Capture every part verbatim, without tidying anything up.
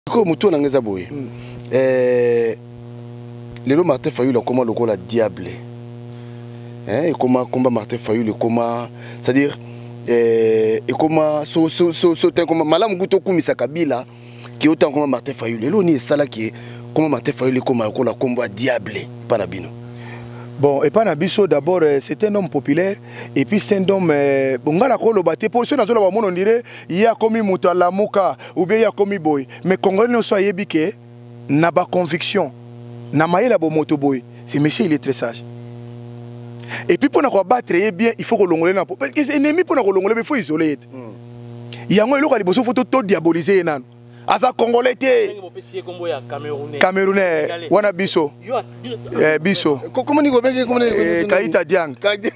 Ko muto nangeza boye. Eh lelo Martin Fayulu comment le la diable. Hein et comment combat Martin Fayulu comment c'est-à-dire eh et comment so so so so comment malam guto kumisa kabila qui autant comme Martin Fayulu lelo ni sala qui comment Martin Fayulu comment le combat diable pas na bino. Bon, et pas Nabiso, d'abord, c'est un homme populaire, et puis c'est un homme. Bon, on a le bâti, pour ceux qui ont on dirait, il y a commis Moutala Mouka, ou bien il y a commis Boy. Mais Congolais ne soient pas n'a pas conviction, n'a pas la moto boy. C'est monsieur, il est très sage. Et puis pour nous battre bien, il faut que l'on ait. Parce que c'est ennemi pour nous l'on il faut isoler. Il y a un autre qui faut tout diaboliser. Asa Congolais té Camerounais wana biso eh biso comment ni go benge comment ni Kaita Diang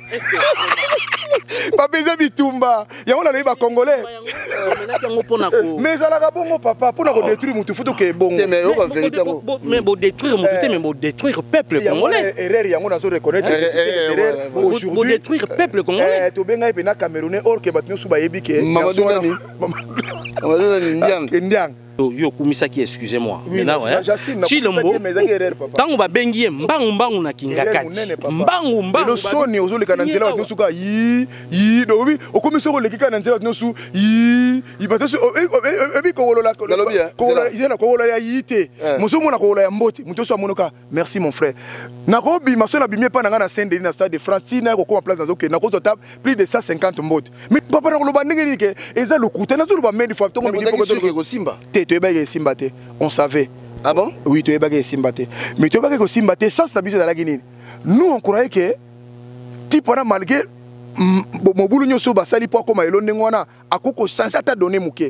pas besoin bitumba ya on a ba Congolais mais ça la bongo papa pour nous détruire mutu faut que bongo mais on va vérité mais bon détruire mutu mais bon détruire peuple congolais erreur ya on a so reconnaître aujourd'hui détruire peuple congolais eh to benga ipena Camerounais or que batno suba yebike Mamadou Nani Mamadou Ndiang Ndiang yo kumisa ki excusez-moi maintenant ouais Chilombo tango ba bengie mbangu mbangu na kingakati mbangu mbangu le soni ozoleka na nzela batno suka yi yi dobi okomisa ko lekika na nzela batno su yi yi batno su ebi ko wolola ko wolola izena ko wolola ya yite muso mona ko wolola ya mbote muto so monoka merci mon frère nako bi maso na bimie pa na na Saint-Denis na stade de France na ko ko place na zoke nako top plus de cent cinquante mbote mais papa na ko loba ndenge ni ke eza lokuta na zo loba mendi fois to mo midi ko simba tu es bagé Simbate, on savait. Ah bon? Oui, tu es bagé Simbate. Mais tu es bagé Simbate, sans stabiliser dans la Guinée. Nous, on croyait que, tu pendant malgré, mon boulot nous sommes basali pour comme elon n'engwana, à quoi sans ça t'a donné mouké.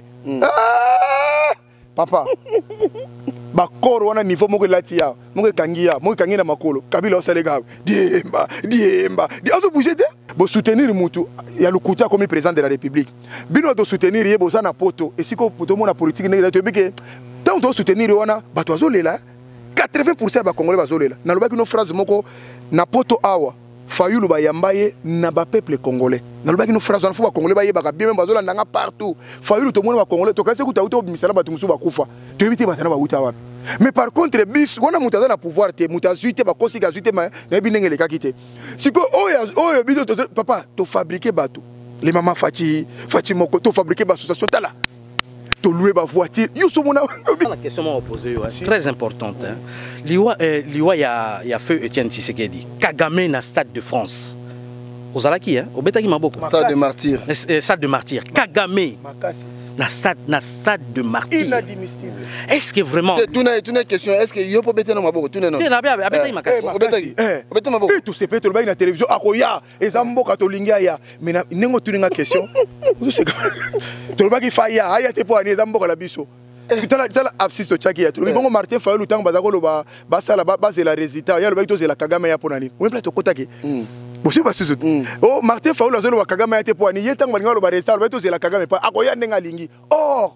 Papa. Ba koro wana niveau moko latia, moko kangia, moko kangia na makolo. Kabila osalega. Diemba, diemba. Di azo bouger de. Bo soutenir mutu, ya lukuta comme président de la République. Bino do soutenir ye boza na poto. Et si ko poto mo na politique ne to bike. Tant do soutenir wana, ba to azolela. quatre-vingts pour cent ba congolais bazolela. Na lobaki no phrase moko na poto awa. Fayulu ba yambaye na ba peuple congolais. Na lobaki no phrase wana fo ba congolais ba yeba bien même bazola ndanga partout. Fayulu to mona ba congolais to kasi kuta uto misala ba tumusu ba kufa. To éviter ba tana ba uta wapi. Mais par contre bis wana mutaza na pouvoir te mutazuite ba kosi gazuite ma na binenge le kakite. Siko oya oya biso papa to fabriquer bateau. Les mamans Fati Fati moko to fabriquer ba association tala. To louer ba voiture. Yo so mona la question m'a posée très importante hein. Liwa euh, Liwa ya ya feu Etienne Tshisekedi. Kagame na Stade de France. Ozalaki hein, obetaki maboko. Stade de martyr. Stade de martyr. Kagame. Makasi. Na stade na stade de martyr. Inadmissible. Est-ce que vraiment tu n'as tu n'as question est-ce que yo peut bêter na maboko tu n'as non. Tu n'as pas bêter makasi. Obetaki. Obetaki maboko. Tu sais peut-être le na télévision akoya ezamboka to linga ya. Mais na nengo tu nga question. Tu sais to le baki faya aya te po ani ezamboka la biso. Tu as la abscisse de Tchaki. Tu as Martin Fayulu tant bazako lo ba basala ba base la résultat. Ya le baki to la Kagame ya ponani. On peut te kotaki. Bosi ba susu. Oh Martin Fayulu azolo wa Kagame ya te po ani yetang balinga lo ba résultat. Le baki to la Kagame pa akoya nenga lingi. Oh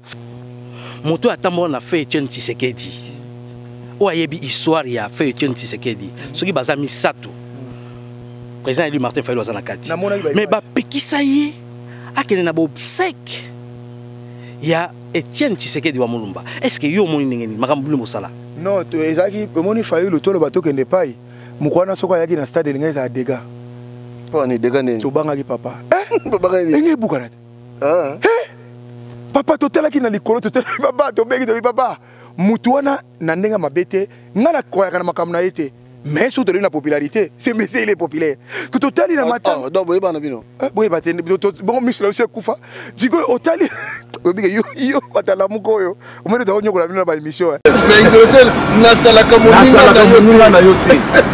moto atambo na fait Etienne Tshisekedi. O ayebi histoire ya fait Etienne Tshisekedi. Soki baza misato. Président élu Martin Fayulu azana kati. Mais ba pekisa ye akene na bo obsèque. Ya Etienne Tshisekedi wa Mulumba. Est-ce que yo moni ngeni makambu mosala? Non, to ezaki moni Fayulu to lo bato kende pai. Mukwana soko yaki na stade linga za dega. Po ni dega ne. To banga ki papa. Eh? Papa ni. Enge bukanat. Ah. Eh? Papa totela ki na likolo totela papa to begi to papa. Mutuana na ndenga mabete ngana koya kana makamna yete. Mais sous de la popularité, c'est mais il est populaire. Que totali na matin. Donc boye bana bino. Boye batende bon miss la kufa. Digo otali. Yo yo batala mukoyo. O mene to nyokola bino ba émission. Mais hydrogène nasala kamoninga na yote.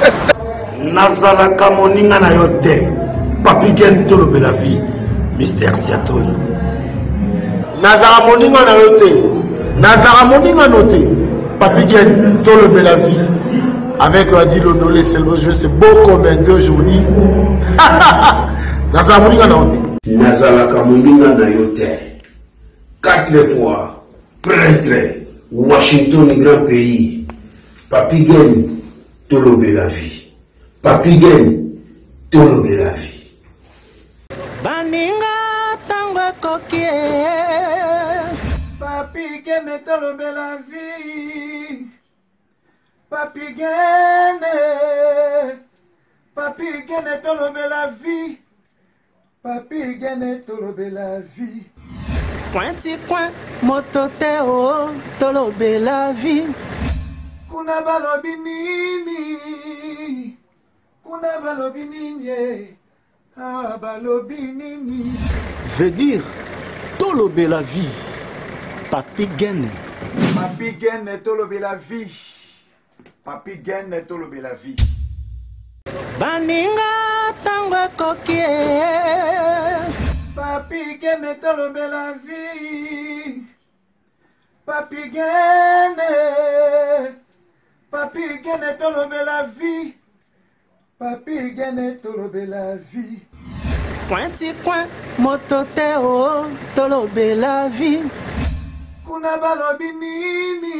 Nasala kamoninga na yote. Papi gen to le la vie. Mister Siatoli. Nazara moninga na yote. Nazara moninga noté. Papi gen to le la vie. Avec Adi Lodolé, c'est le jeu, c'est beau comme un deux journées. Nazara moninga na yote. Nazara kamoninga na yote. Quatre fois, prêtre, Washington, grand pays. Papi gen to le la vie. Papi gen to le la vie. Baninga tango kokie. Papi gen Gene tolobe la vie. Papi Gene. Papi Gene tolobe la vie. Papi Gene tolobe la vie. Pointi coin, mototeo, tolobe la vie. Kuna balobi nini. Kuna balobi nini. Ah, balobi nini. Veut dire, tolobe la vie. Papi Gene. Papi Gene tolobe la vie. Papi Gene tolobe la vie. Baninga tango kokie. Papi Gene tolobe la vie. Papi Gene. Papi Gene tolobe la vie. Papi Gene tolobe la vie. Pointi coin, mototeo, tolobe la vie. Kuna balobi nini.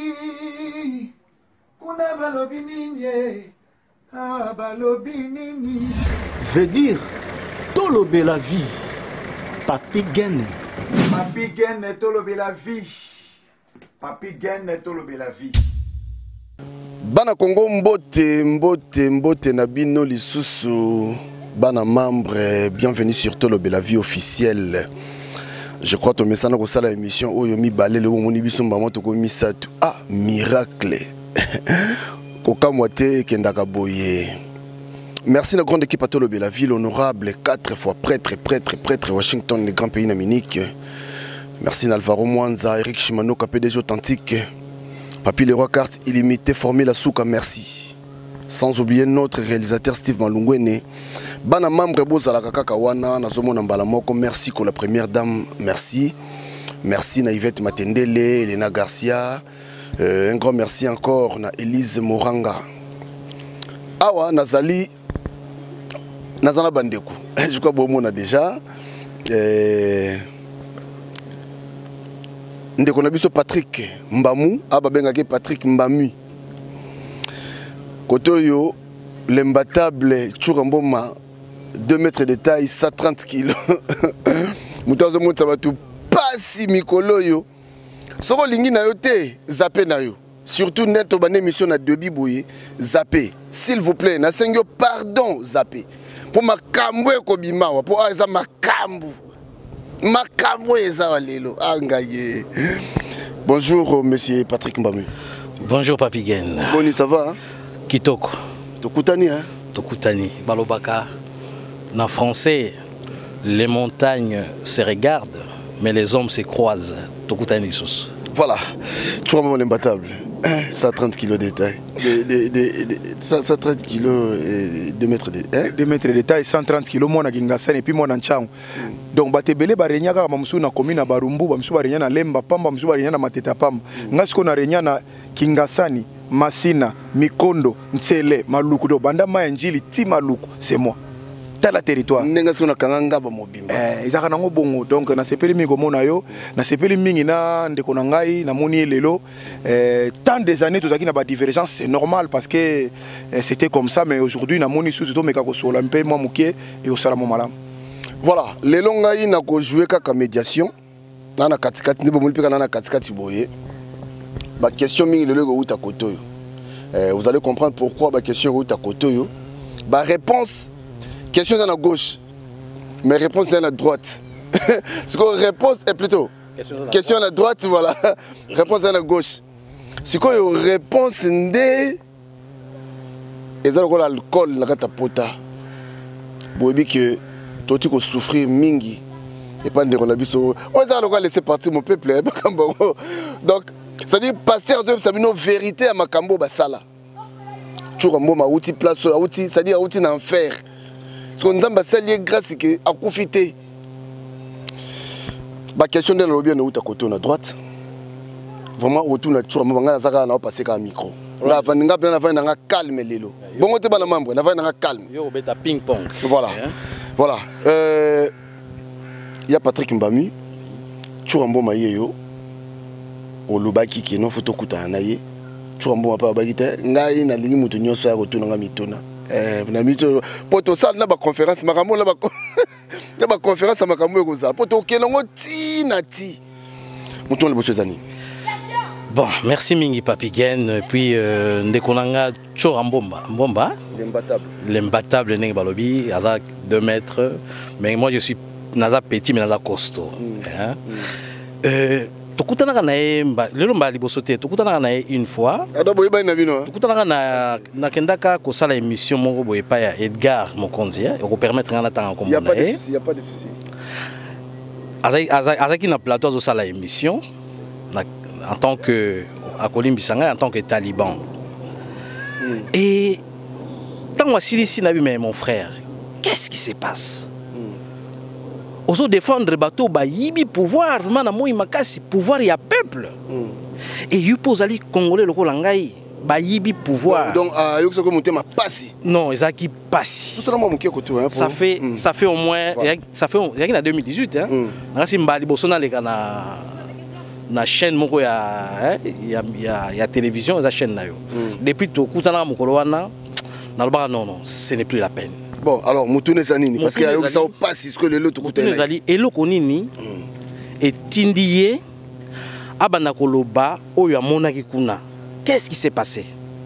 Kuna balobi nini. Ah, balobi nini. Veut dire, tolobe la vie. Papi Gene. Papi Gene tolobe la vie. Papi Gene tolobe la vie. Bana Congo mbote mbote mbote na bino lisusu. Bana membre, bienvenue sur Tolobe la vie officielle. Je crois que tu as mis ça émission où yomi balé le moni biso mbamo to komi satu. Ah, miracle. Koka moite kendaka boye. Merci la grande équipe à Tolobe la vie, l'honorable quatre fois prêtre prêtre prêtre Washington les grands pays d'Amérique. Merci Alvaro Mwanza, Eric Shimano, P D G authentique. Papi Leroy Carte illimité formé la souka, merci. Sans oublier notre réalisateur Steve Malungwene. Bana membre bozala kaka wana nazomona mbala moko, merci ko la première dame, merci. Merci na Yvette Matendele, Elena Garcia. Euh, un grand merci encore na Elise Moranga. Awa nazali nazana bandeko. Je crois bon mona déjà. Euh, ndeko na biso Patrick Mbamu, aba bengake Patrick Mbamu. Kotoyo l'imbattable Churamboma, deux mètres de taille, cent trente kilos. Moutazo Moutabatu, pas si mikolo yo. Soro lingi na yo te, zappé na yo. Surtout net au ban émission na Debi Bouye, zappé. S'il vous plaît, na sengyo pardon, zappé. Pour ma kambwe kobima, pour aza ma kambu. Ma kambwe eza lelo, angaye. Bonjour monsieur Patrick Mbamu. Bonjour Papi Gene. Boni, ça va hein? Kitoko. Tokutani hein? Tokutani. Balobaka. En français, les montagnes se regardent, mais les hommes se croisent. Tokutani sus. Voilà. Tu vois l'imbattable. cent trente kilos de taille. De, de, de, de, cent trente kilos et deux mètres de taille. deux mètres de taille, cent trente kilos, moi, et puis moi, Nanchang. Donc, Batebele, Barenya, Mamsou, na commune à Barumbu, Mamsou, Barenya, na Lemba, Pamba, Mamsou, Barenya, na Mateta Pam. Ngasko, na Renya, na Kingasani, Masina, Mikondo, Ntsele, Maluku, do Banda Mayanjili, Ti Maluku, c'est moi. La territoire. Eh, ils ont bongo donc na sepeli mingi komona yo, na sepeli mingi na ndeko na ngai na moni lelo. Tant des années tout ça qui n'a pas de divergence, c'est normal parce que eh, c'était comme ça, mais aujourd'hui na moni sous tout mais kako sola mpe moi mukie et au salam malam. Voilà, lelo ngai na ko jouer kaka médiation. Na na katikati ndi bomuli peka na katikati boye. Ba question mingi lelo go uta kotoyo. Eh, vous allez comprendre pourquoi ba question go uta kotoyo. Ba réponse question à la gauche, mais réponse à la droite. Ce qu'on réponse est plutôt question à la droite, voilà. Réponse à la gauche. Ce qu'on réponse est et ça le alcool na kata pota. Bobi que toi tu souffrir mingi et pas de relabiso. On va le laisser partir mon peuple. Donc ça dit pasteur Dieu ça une vérité à makambo basala. Tu rambo ma outil place outil ça dit outil en enfer. Parce qu'on nous a basé grâce à Koufité. La question de la lobby, on est à côté, à droite. Vraiment, autour de la tour, on va passer à un micro. On va faire calme. Bon, on est pas le membre, on va faire calme. Ping-pong. Voilà. Voilà. Il y a Patrick Mbamu. Churambo Mayeyo. Au Lubaki qui est non photokuta naye. Churambo Mapa Bagite. Ngai na lingi mutu nyoso ya retourner na mitona. Eh, poto sal na ba conférence makambo na ba na ba conférence makambo ko sal poto kelongo ti na ti mutu le bosso zani Bon, merci Mingi Papigen. Puis, euh, Ndekonanga Chora Mbomba. Mbomba. L'imbattable. L'imbattable Neng Balobi, Aza deux mètres. Mais moi, je suis Naza petit, mais Naza costaud. Mm. Hein? Mm. Euh, Tokutanaka nae lelo mbali bosote tokutanaka nae une fois. Ado boyeba na bino. Tokutanaka na na kendaka ko sala émission moko boye pa ya Edgar Mokonzi et ko permettre ngana tanga comme ça. Il y a pas de souci. Azai azaki na plateau zo sala émission en tant que Akolim Bisanga en tant que taliban. Mm. Et tant wasilisi na bi mais mon frère, qu'est-ce qui se passe? Oso défendre le bateau, bah yibi pouvoir, vraiment moi il m'a cassé pouvoir il y a peuple. Mm. Et you pose ali congolais le kolangai, bah yibi pouvoir. Donc ah yo ko monter ma passe. Non, ils a qui passe. Ça fait mm. ça fait au moins voilà. Ça fait il y a en deux mille dix-huit hein. Ngasi mbali bosona le kana na chaîne moko ya ya ya ya télévision za chaîne na yo. Depuis to kutana mokolo wana na loba non non, ce n'est plus la peine. Bon, alors, Moutoune Zanini, parce qu'il y a eu ça au pas si ce que le tout Moutoune Zali, et le konini, et Tindiye, Abanakoloba, Oya Monakikuna. Qu'est-ce qui s'est passé?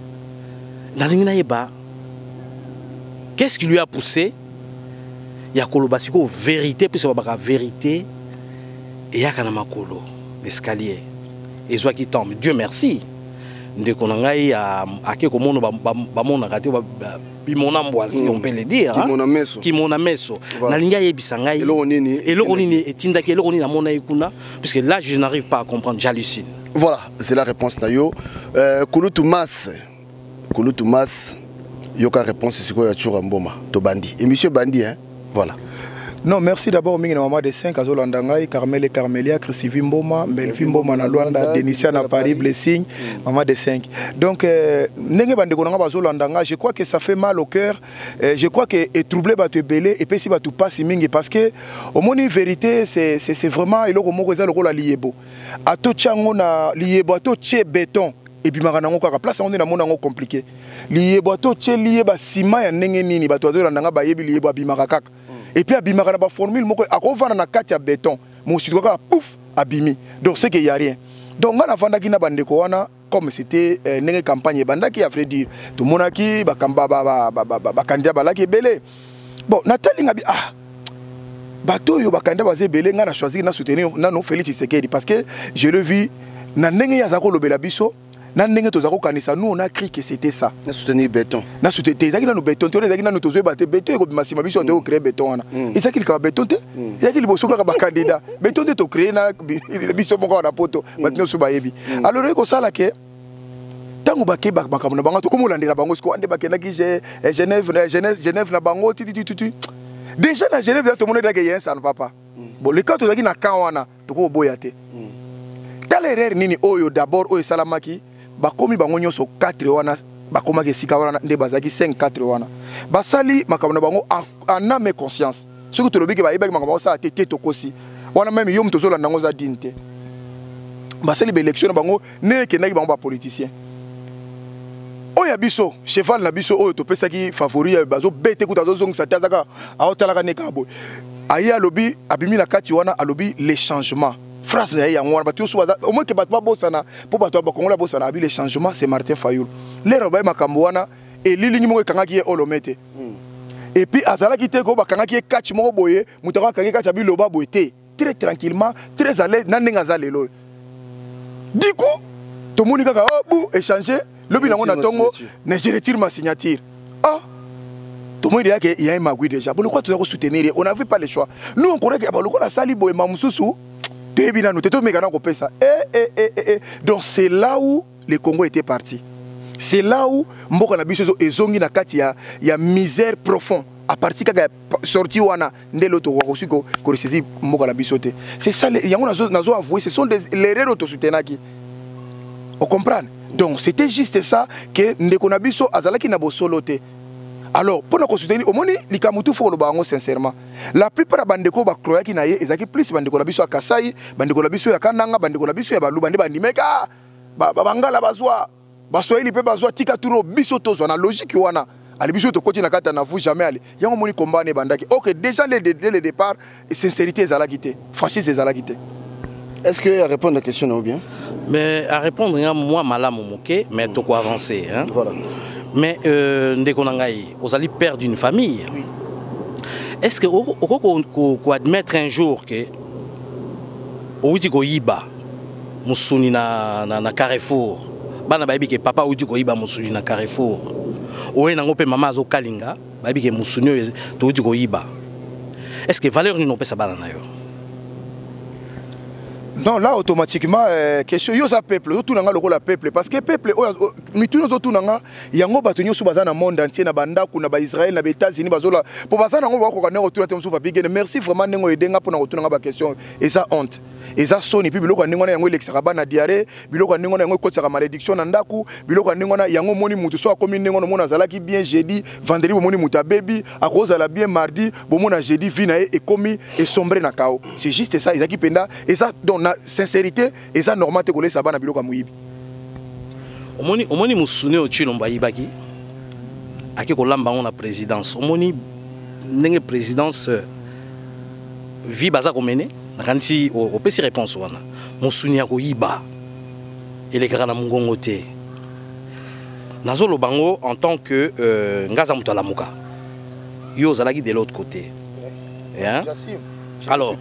Qu'est-ce qui lui a poussé? Il y a Koloba, c'est quoi vérité, puis c'est pas vérité, et il y a Kanamakolo, l'escalier, et soit qui tombe. Dieu merci. De konangai a ake komono ba ba mona kati ba bimona mbwasi on peut le dire qui mona meso qui mona meso na linga yebisangai eloko nini eloko nini etinda ke eloko nini na mona ikuna puisque là je n'arrive pas à comprendre, j'hallucine. Voilà, c'est la réponse nayo. euh Kulutu Mas Kulutu Mas yoka réponse c'est quoi ya Chura Mboma to bandi et monsieur bandi hein. Voilà. Non, merci d'abord mingi na maman de cinq azolandangai Carmel et Carmelia Christivi Mboma Melvin Mboma na Luanda Denisia na Paris Blessing maman de cinq. Donc nenge bande konanga bazolandanga, je crois que ça fait mal au cœur. Je crois que est troublé ba te belé et puis si ba tu passe mingi parce que au moni vérité c'est c'est c'est vraiment eloko moko eza lokola liebo. Ato chango na liebo ato che béton et puis marana ngo kaka place on est na mona ngo compliqué. Liebo ato che lieba ciment ya ndenge nini ba to azolandanga ba yebi liebo abimaka kaka. Et puis abimaka na ba formule moko akovana na kati ya béton mo si doka pouf abimi. Donc c'est qu'il y a rien. Donc ngana vanda kina bandeko wana comme c'était une campagne bandaki a fait dire tout monaki ba kamba ba ba ba ba candidat balaki belé. Bon Nathalie ngabi ah bato yo ba candidat bazé belé ngana choisir na soutenir na non Félix Tshisekedi parce que je le vis na ndenge ya zako lobela biso. Na ndenge tozako kanisa nous on a cru que c'était ça. Na soutenir béton. Na soutenir ezaki na no béton, to ezaki na no tozo baté béton ko masima biso to créer béton wana. Ezaki ka béton te. Ezaki liboso ka ba candidat. Béton te to créer na biso moko na poto. Maintenant so bayebi. Alors ko sala ke tangu baké ba bakamona bango to komolandela bango siko ande bakenda ki Genève Genève Genève na bango ti ti ti. Déjà na Genève to moneda ke yen ça ne va pas. Bon le cas to ezaki na kawana to ko boya te. Quelle erreur nini oyo d'abord oyo salamaki bakomi bango nyonso quatre wana bakoma ke sika wana nde bazaki cinq quatre wana basali makamona bango en âme et conscience ce que to lobiki ba yebaki makamona sa tete tokosi wana même yom tozola nango za dinte basali ba élection bango ne ke ndaki bango ba politicien oya biso cheval na biso oyo to pesaki favori bazo bete kuta zo zongisa tazaka aotalaka ne kabo aya lobi abimi na kati wana alobi les changements. Phrase ya ngwana batu so au moins que batu ba bosana po batu ba kongola bosana abi le changement c'est Martin Fayulu le roba makambo wana et lili nyimo kangaki ye olomete et puis azala kite ko ba kangaki catch moko boye mutaka kangi catch abi loba boyete très tranquillement très à l'aise na ndinga za lelo du coup to moni kaka oh bou échanger lobi nango na tongo na je retire ma signature ah tout le monde dit qu'il y a un magui déjà bon quoi tu dois soutenir on n'avait pas le choix nous on connaît que ba loko na sali boye mamususu. Eh, eh, eh, eh. Donc c'est là où le Congo était parti. C'est là où Mboka na biso ezongi na kati ya ya misère profond. À partir quand sorti wana ndelo to ko siko ko resizi Mboka na biso te. C'est ça les yango nazo nazo avouer ce sont des l'erreur auto soutenaki. On comprend. Donc c'était juste ça que ndeko na biso azalaki na bosolo te. Alors, pour nous soutenir, au moins, les Kamutu faut le bango sincèrement. La plupart des bandeko ba croya ki na ye, ezaki plus bandeko na biso ya Kasai, bandeko na biso ya Kananga, bandeko na biso ya Balu, bande bandi meka, ba bangala bazwa, baswahili pe bazwa tika turo biso tozo na logique wana. Ali biso to koti na kata na vous jamais ali. Yango moni combat ne bandaki. OK, déjà le le départ, sincérité ezalaki te, franchise ezalaki te. Est-ce que répondre à la question ou bien? Mais à répondre, moi, malam moqué, mais tout quoi avancer. Hein? Voilà. Mais dès qu'on a vous allez perdre une famille. Oui. Est-ce que vous admettre un jour que vous dites que Iba, Moussouni na na Carrefour, bana baby que papa ou dit que Iba Moussouni na Carrefour, ou un angope maman zo Kalinga, baby que Moussouni to dit que Iba. Est-ce que valeur n'ont pas ça balana yo? Non, là automatiquement, euh, question yo za peuple, yo tout nanga loko la peuple parce que peuple mituno zo tout nanga yango batunyo sou bazana monde entier na banda kuna ba Israël na ba États-Unis bazola pour bazana ngo bako kana retour tem sou papi gene merci vraiment nengo edenga pour na retour nanga ba question et ça honte et ça soni puis biloko nengo na yango lexaka ba na diarrhée biloko nengo na yango kotaka malédiction na ndaku biloko nengo na yango moni mutu so akomi nengo mona zalaki bien jeudi vendredi bo moni muta baby akoza la bien mardi bo mona jeudi vina et komi et sombre na kao c'est juste ça ezaki penda et ça donc sincérité et ça normal te koler sabana biloko muyibi omoni omoni musune o chilomba yibaki aki ko lamba on la présidence omoni ndenge présidence vi baza ko mener nakanti o pesi réponse wana musuni ko yiba ele kana mungongo te nazolo bango en tant que euh, ngaza mutala muka yo zalaki de l'autre côté hein alors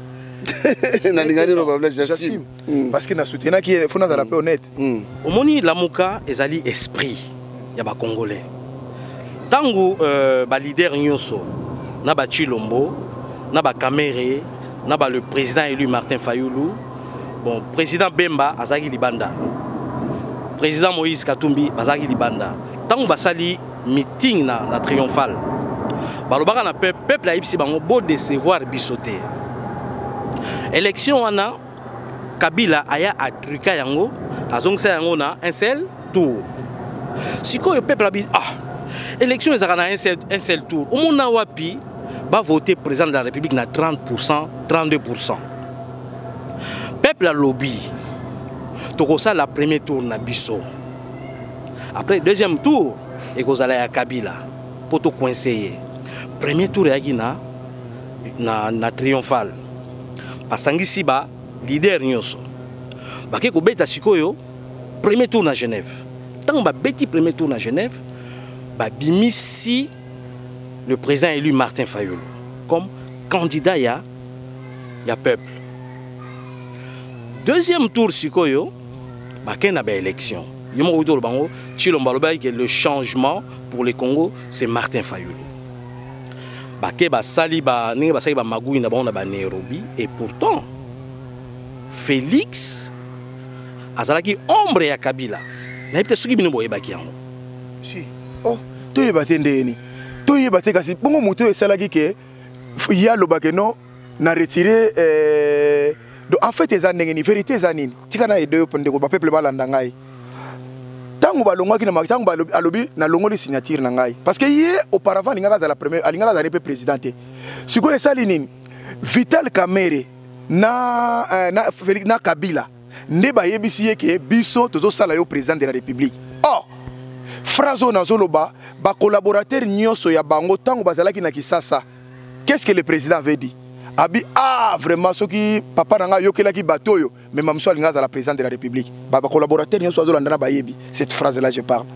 parce que na soutena qui faut na la paix honnête omoni lamuka ezali esprit ya ba congolais tangu euh, ba leader nyonso na ba Chilombo na ba Kamere na ba le président élu Martin Fayulu bon président Bemba azaki libanda président Moïse Katumbi azaki libanda tangu basali meeting na, na triomphal balobaka na peuple peuple a ibisi bango beau décevoir bisoté élection wana Kabila aya atruka yango azongsa yango na un seul tour siko le peuple a dit ah élection ezaka na un seul un seul tour omona wapi va voter président de la République na trente pour cent trente-deux pour cent peuple a lobby toko ça la premier tour na biso après deuxième tour et kozala ya Kabila poto coincé premier tour ya na na na triomphal basangisi ba leader nyonso bake ko beta sikoyo premier tour na Genève tant ba beti premier tour na Genève ba bimisi le président élu Martin Fayulu comme candidat ya ya peuple deuxième tour sikoyo bake na ba élection yomo wuto bango Chilomba loba que le changement pour le Congo c'est Martin Fayulu bake ba sali ba ninga ba sali ba magui na ba ba Nairobi et pourtant Félix azalaki ombre ya Kabila na peut-être soki bino boye baki yango si oh to yebate ndeni to yebate kasi bongo moto esalaki ke ya lobake non na retirer euh en fait eza ndenge ni vérité eza nini tika na edo pende ko ba peuple balanda ngai tango balongwaki na matango alobi na longoli signature na ngai parce que hier auparavant linga za la première alinga za le président siko esali nini Vital Kamerhe na euh, na Félix na Kabila nde bayebisi yeke biso tozo sala yo président de la République oh frazo nazoloba ba collaborateur nyonso ya bango tango bazalaki na Kisasa qu'est-ce que le président avait dit abi ah vraiment soki papa nanga yokelaki bato yo mais mamso alinga za la président de la République ba collaborateur nyonso azolanda na bayebi cette phrase là je parle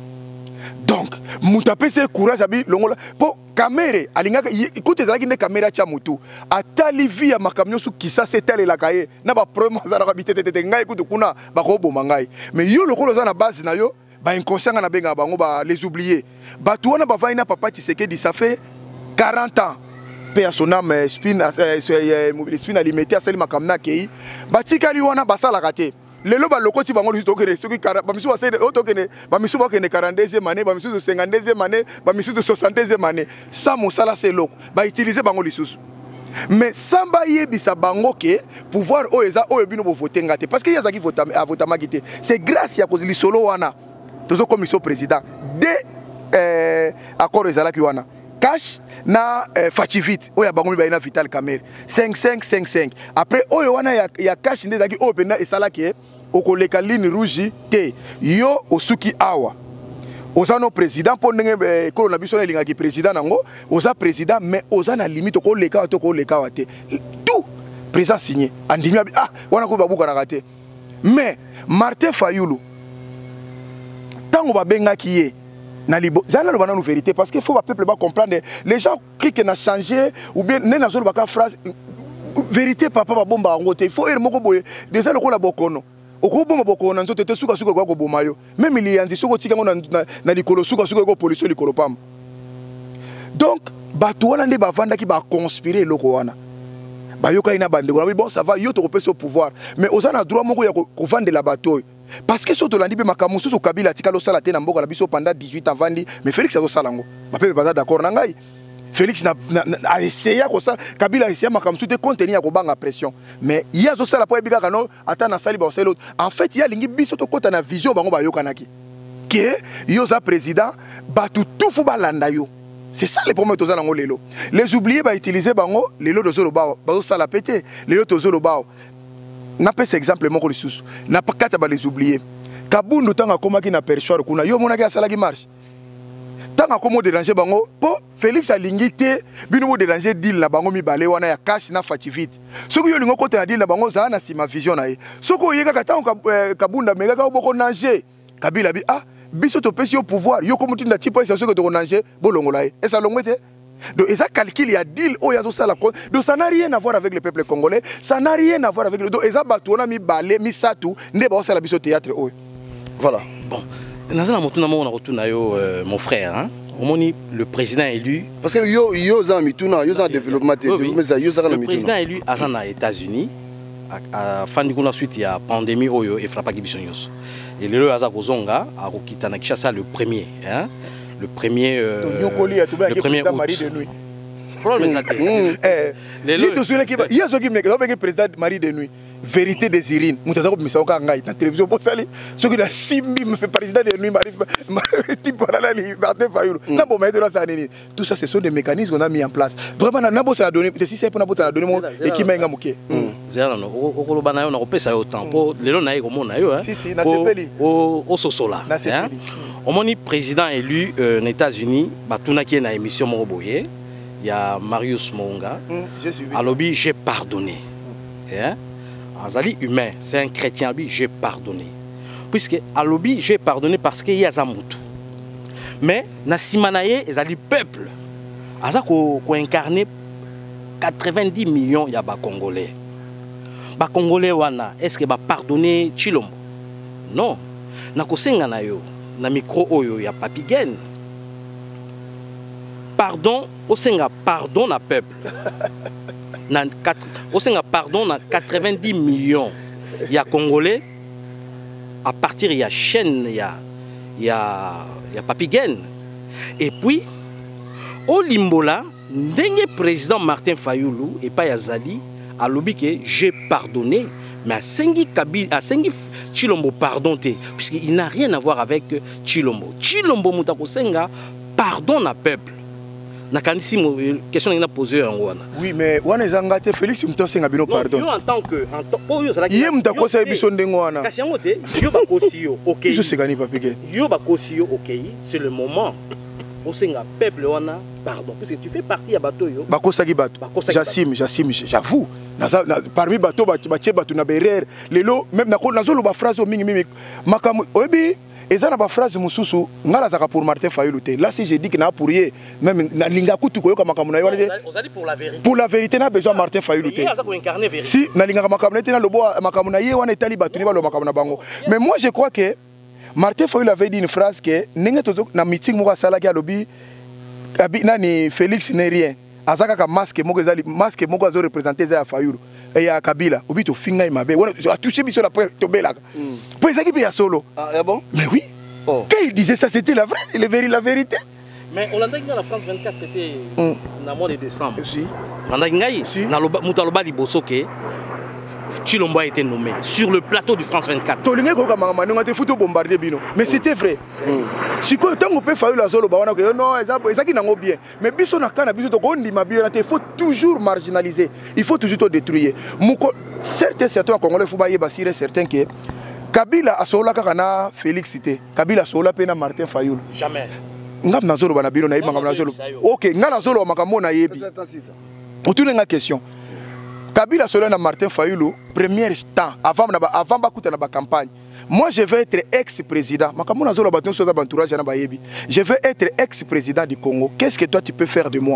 donc mutape ce courage abi longola po Kamerhe alingaka écoute ezalaki ne Kamerhe cha mutu atali vi ya makamyo su Kisasa etale la kaye na ba problème za ka bitete tete ngai écoute kuna ba ko boma ngai mais yo lokolo za na base na yo ba inconscient na benga bango ba les oublier ba tu wana ba vai na papa Tshisekedi ça fait quarante ans pe son âme spin spin alimentaire sel makamna kei ba tikali wana basala kate lelo ba lokoti bango luto kene soki ba misu ba sede auto kene ba misu ba kene quarante-deuxième année ba misu cinquante-deuxième année ba misu soixante-deuxième année ça mosala c'est loko ba utiliser bango lisusu mais samba yebisa bango ke pouvoir o eza o ebino bo voter ngate parce que yazaki vota a vota magité c'est grâce ya cause lisolo wana tozo commission président de euh accord ezalaki wana cash na euh, Fachivit oya bango ba ina Vital Kamerhe cinq cinq cinq cinq après oyo wana ya, ya cash ndezaki opena esalaki okoleka ligne rouge te yo osuki awa oza no président pour ndenge ko na biso na lingaki président nango oza président mais oza na limite ko leka to ko leka wate tout président signé andimi ah wana ko babuka na kate mais Martin Fayulu tango ba benga qui est na libo zana lo bana vérité parce que faut ba peuple ba comprendre les gens crient que na changé ou bien né na zolo ba ka phrase vérité papa ba bomba ngote il faut er moko boye déjà le ko la bokono oko bomba bokono nzoto te suka suka ko boma yo même il y a soko tika ngo na na likolo suka suka ko police likolo pam donc bato wana nde ba vanda ki ba conspirer loko wana ba yoka ina bande ko bon ça va yo to repese au pouvoir mais osana droit moko ya ko vendre la bateau parce que surtout l'andi be makamu so Kabila tika lo sala te na mboka na biso pendant dix-huit ans vandi mais Félix azo sala ngo ba pe ba d'accord na ngai Félix na, na, na a essayé ko sala Kabila a essayé makamu so te contenir ko banga pression mais il y a zo sala po ebika kano ata na sali ba selo en fait il y a lingi biso to kota na vision bango ba yokanaki que yo za président ba tout tout fu ba landa yo. C'est ça les problèmes tozala ngo lelo. Les oubliés ba utiliser bango lelo dozolo ba ba sala pété lelo tozolo ba. Na pese exemple moko lisusu. Na pakata ba les oubliés. Kabundu tanga komaki na perchoir kuna yo monaki asala ki marche. Tanga komo déranger bango po Félix alingité bino mo déranger deal na bango mi balé wana ya cash na fativite. Soko yo lingo kote na deal na bango za na sima vision na ye. Soko yeka katanga kabunda mega ka boko nanger. Kabila bi ah biso to pesi au pouvoir yo comme tu na tipo ça que to nanger bolongola et ça longwete. Donc, et ça calcule, il y a deal, oh, il y a tout ça. Donc, ça n'a rien à voir avec le peuple congolais, ça n'a rien à voir avec le. Donc, et ça, on a mis balé, mis ça tout, n'est pas ça la biso théâtre. Voilà. Bon, on a retourné mon frère, hein. Le président élu. Parce que yo, yo, ça a mis tout dans le développement. Le président élu à aux États-Unis, à fin de la suite, il y a pandémie, oyo, et frappe Gibisonios. Et le Azak Ozonga, à Rokitana Kishasa, le premier, hein. Le premier, euh, le premier août. Problème c'est il y a ceux qui me président Marie de nuit. Vérité des Irines. Nous avons mis ça au Kangaï. La télévision pour salir. Ceux qui ont six mille me fait président de nuit. Type voilà la liberté. Tout ça, ce sont des mécanismes qu'on a mis en place. Vraiment, on a besoin de donner. Si c'est pour nous donner mon équipe à Ngamuké. Zéro non. Au Kolobana, on a repéré ça autant. Pour les longs naïs comme on a eu. Si si. Na sepeli. Au au Sosola. Na sepeli. Au moni président élu aux États-Unis, Batuna qui est dans l'émission Moroboye, il y a Marius Monga. À l'objet, j'ai pardonné. Azali humain, c'est un chrétien, j'ai pardonné. Puisque à l'objet, j'ai pardonné parce qu'il y a Zamoutou. Mais na simanaye, Azali peuple, Azali ko incarné quatre-vingt-dix millions ya ba Congolais. Ba Congolais wana, est-ce que ba pardonner Chilombo? Non. Na kosenga na yo. Na micro oyo ya Papigen. Pardon, osenga pardon na peuple. Na osenga pardon na quatre-vingt-dix millions ya Congolais à partir ya chaîne ya ya ya Papigen. Et puis au Limbola, ndenge président Martin Fayulu et pas Yazali a lobby que j'ai pardonné. Mais à Sengi Kabila, à Sengi Chilombo, pardon, puisqu'il n'a rien à voir avec Chilombo. Chilombo Moutako Senga, pardonne à peuple. Na kanisi question qu'il a posée en Wana. Oui, mais Wana Zangate Félix Moutako Senga bino pardon. Yo en tant que en tant que yo Yé Moutako Senga bison dengoana. Kasi yangote yo ba kosio OK. Yo se gani papike. Yo ba kosio OK, c'est le moment. Au Senga peuple Wana, pardon, parce que tu fais partie à bateau yo. Ba kosaki bateau. J'assume, j'assume, j'avoue. Parmi bateau bateau bateau na berere lelo même na na zolo ba phrase mingi mingi makamu obi ezana ba phrase mususu ngala zaka pour Martin Fayulu te là si je dis que na pour ye même na linga kutu ko yoka makamu na yo ozali pour la vérité pour la vérité na besoin Martin Fayulu te si na linga makamu na te na lobo makamu na ye wana etali batu ni ba lo makamu na bango mais moi je crois que Martin Fayulu avait dit une phrase que ninga to na meeting mo ka sala ki alobi nani Félix n'est rien azaka ka masque moko ezali masque moko azo représenter za Fayulu et ya Kabila obi to finga imabe wona a touché biso la to belaka po ezaki pe ya solo ah bon mais oui oh. Quand il disait ça c'était la vraie la vérité mais on l'a dit dans la France vingt-quatre c'était mm. na mois de décembre si on a ngai si. Na loba mutaloba liboso ke Chilombo a été nommé sur le plateau du France vingt-quatre. Tolinga ko kama manu ngate futo bombarder bino. Mais c'était vrai. Si ko tango pe Fayulu la solo ba wana ko non ezabo ezaki nango bien. Mais biso na kana biso to ko ndima bio na te faut toujours marginaliser. Il faut toujours te détruire. Muko certains certains congolais faut ba yeba sire certains que Kabila asola kaka na Félix cité. Kabila asola pe na Martin Fayulu. Jamais. Ngam na solo bana bino na yeba ngam na solo. OK, ngana solo makambo na yebi. Otune nga question. Kabila Solé na Martin Fayulu, premier temps, avant avant bakuta na ba campagne. Moi, je veux être ex-président. Je veux être ex-président du Congo. Qu'est-ce que toi, tu peux faire de moi?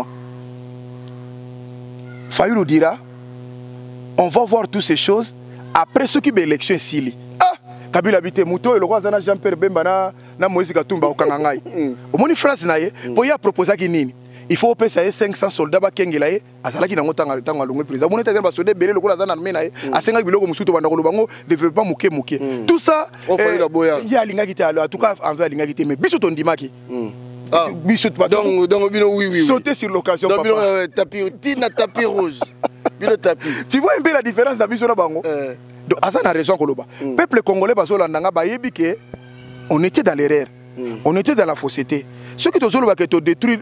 Fayulu dira, on va voir toutes ces choses après ce qui est l'élection ici. Ah, Kabila habite Mouto et le roi Zana Jean-Pierre Bemba na Moïse Katumba au Kangangai. Au moins, une phrase naïe, pour y proposer qu'il n'y il faut payer cinq cents soldats ba kengelaye azalaki na ngotanga tanga longue président boneta ba soldats belé lokola zana menaye asenga biloko musuto banda ko bango développement muke muke tout ça il y a linga kité en tout cas envers linga kité mais biso ton dimaki biso donc donc bino oui oui sauter sur l'occasion papa tapis tina tapis rouge bino tapis tu vois un peu la différence da biso na bango donc azana raison koloba peuple congolais bazola ndanga ba yebi ke on était dans l'erreur on était dans la fausseté ceux qui tozolo ba ke to détruire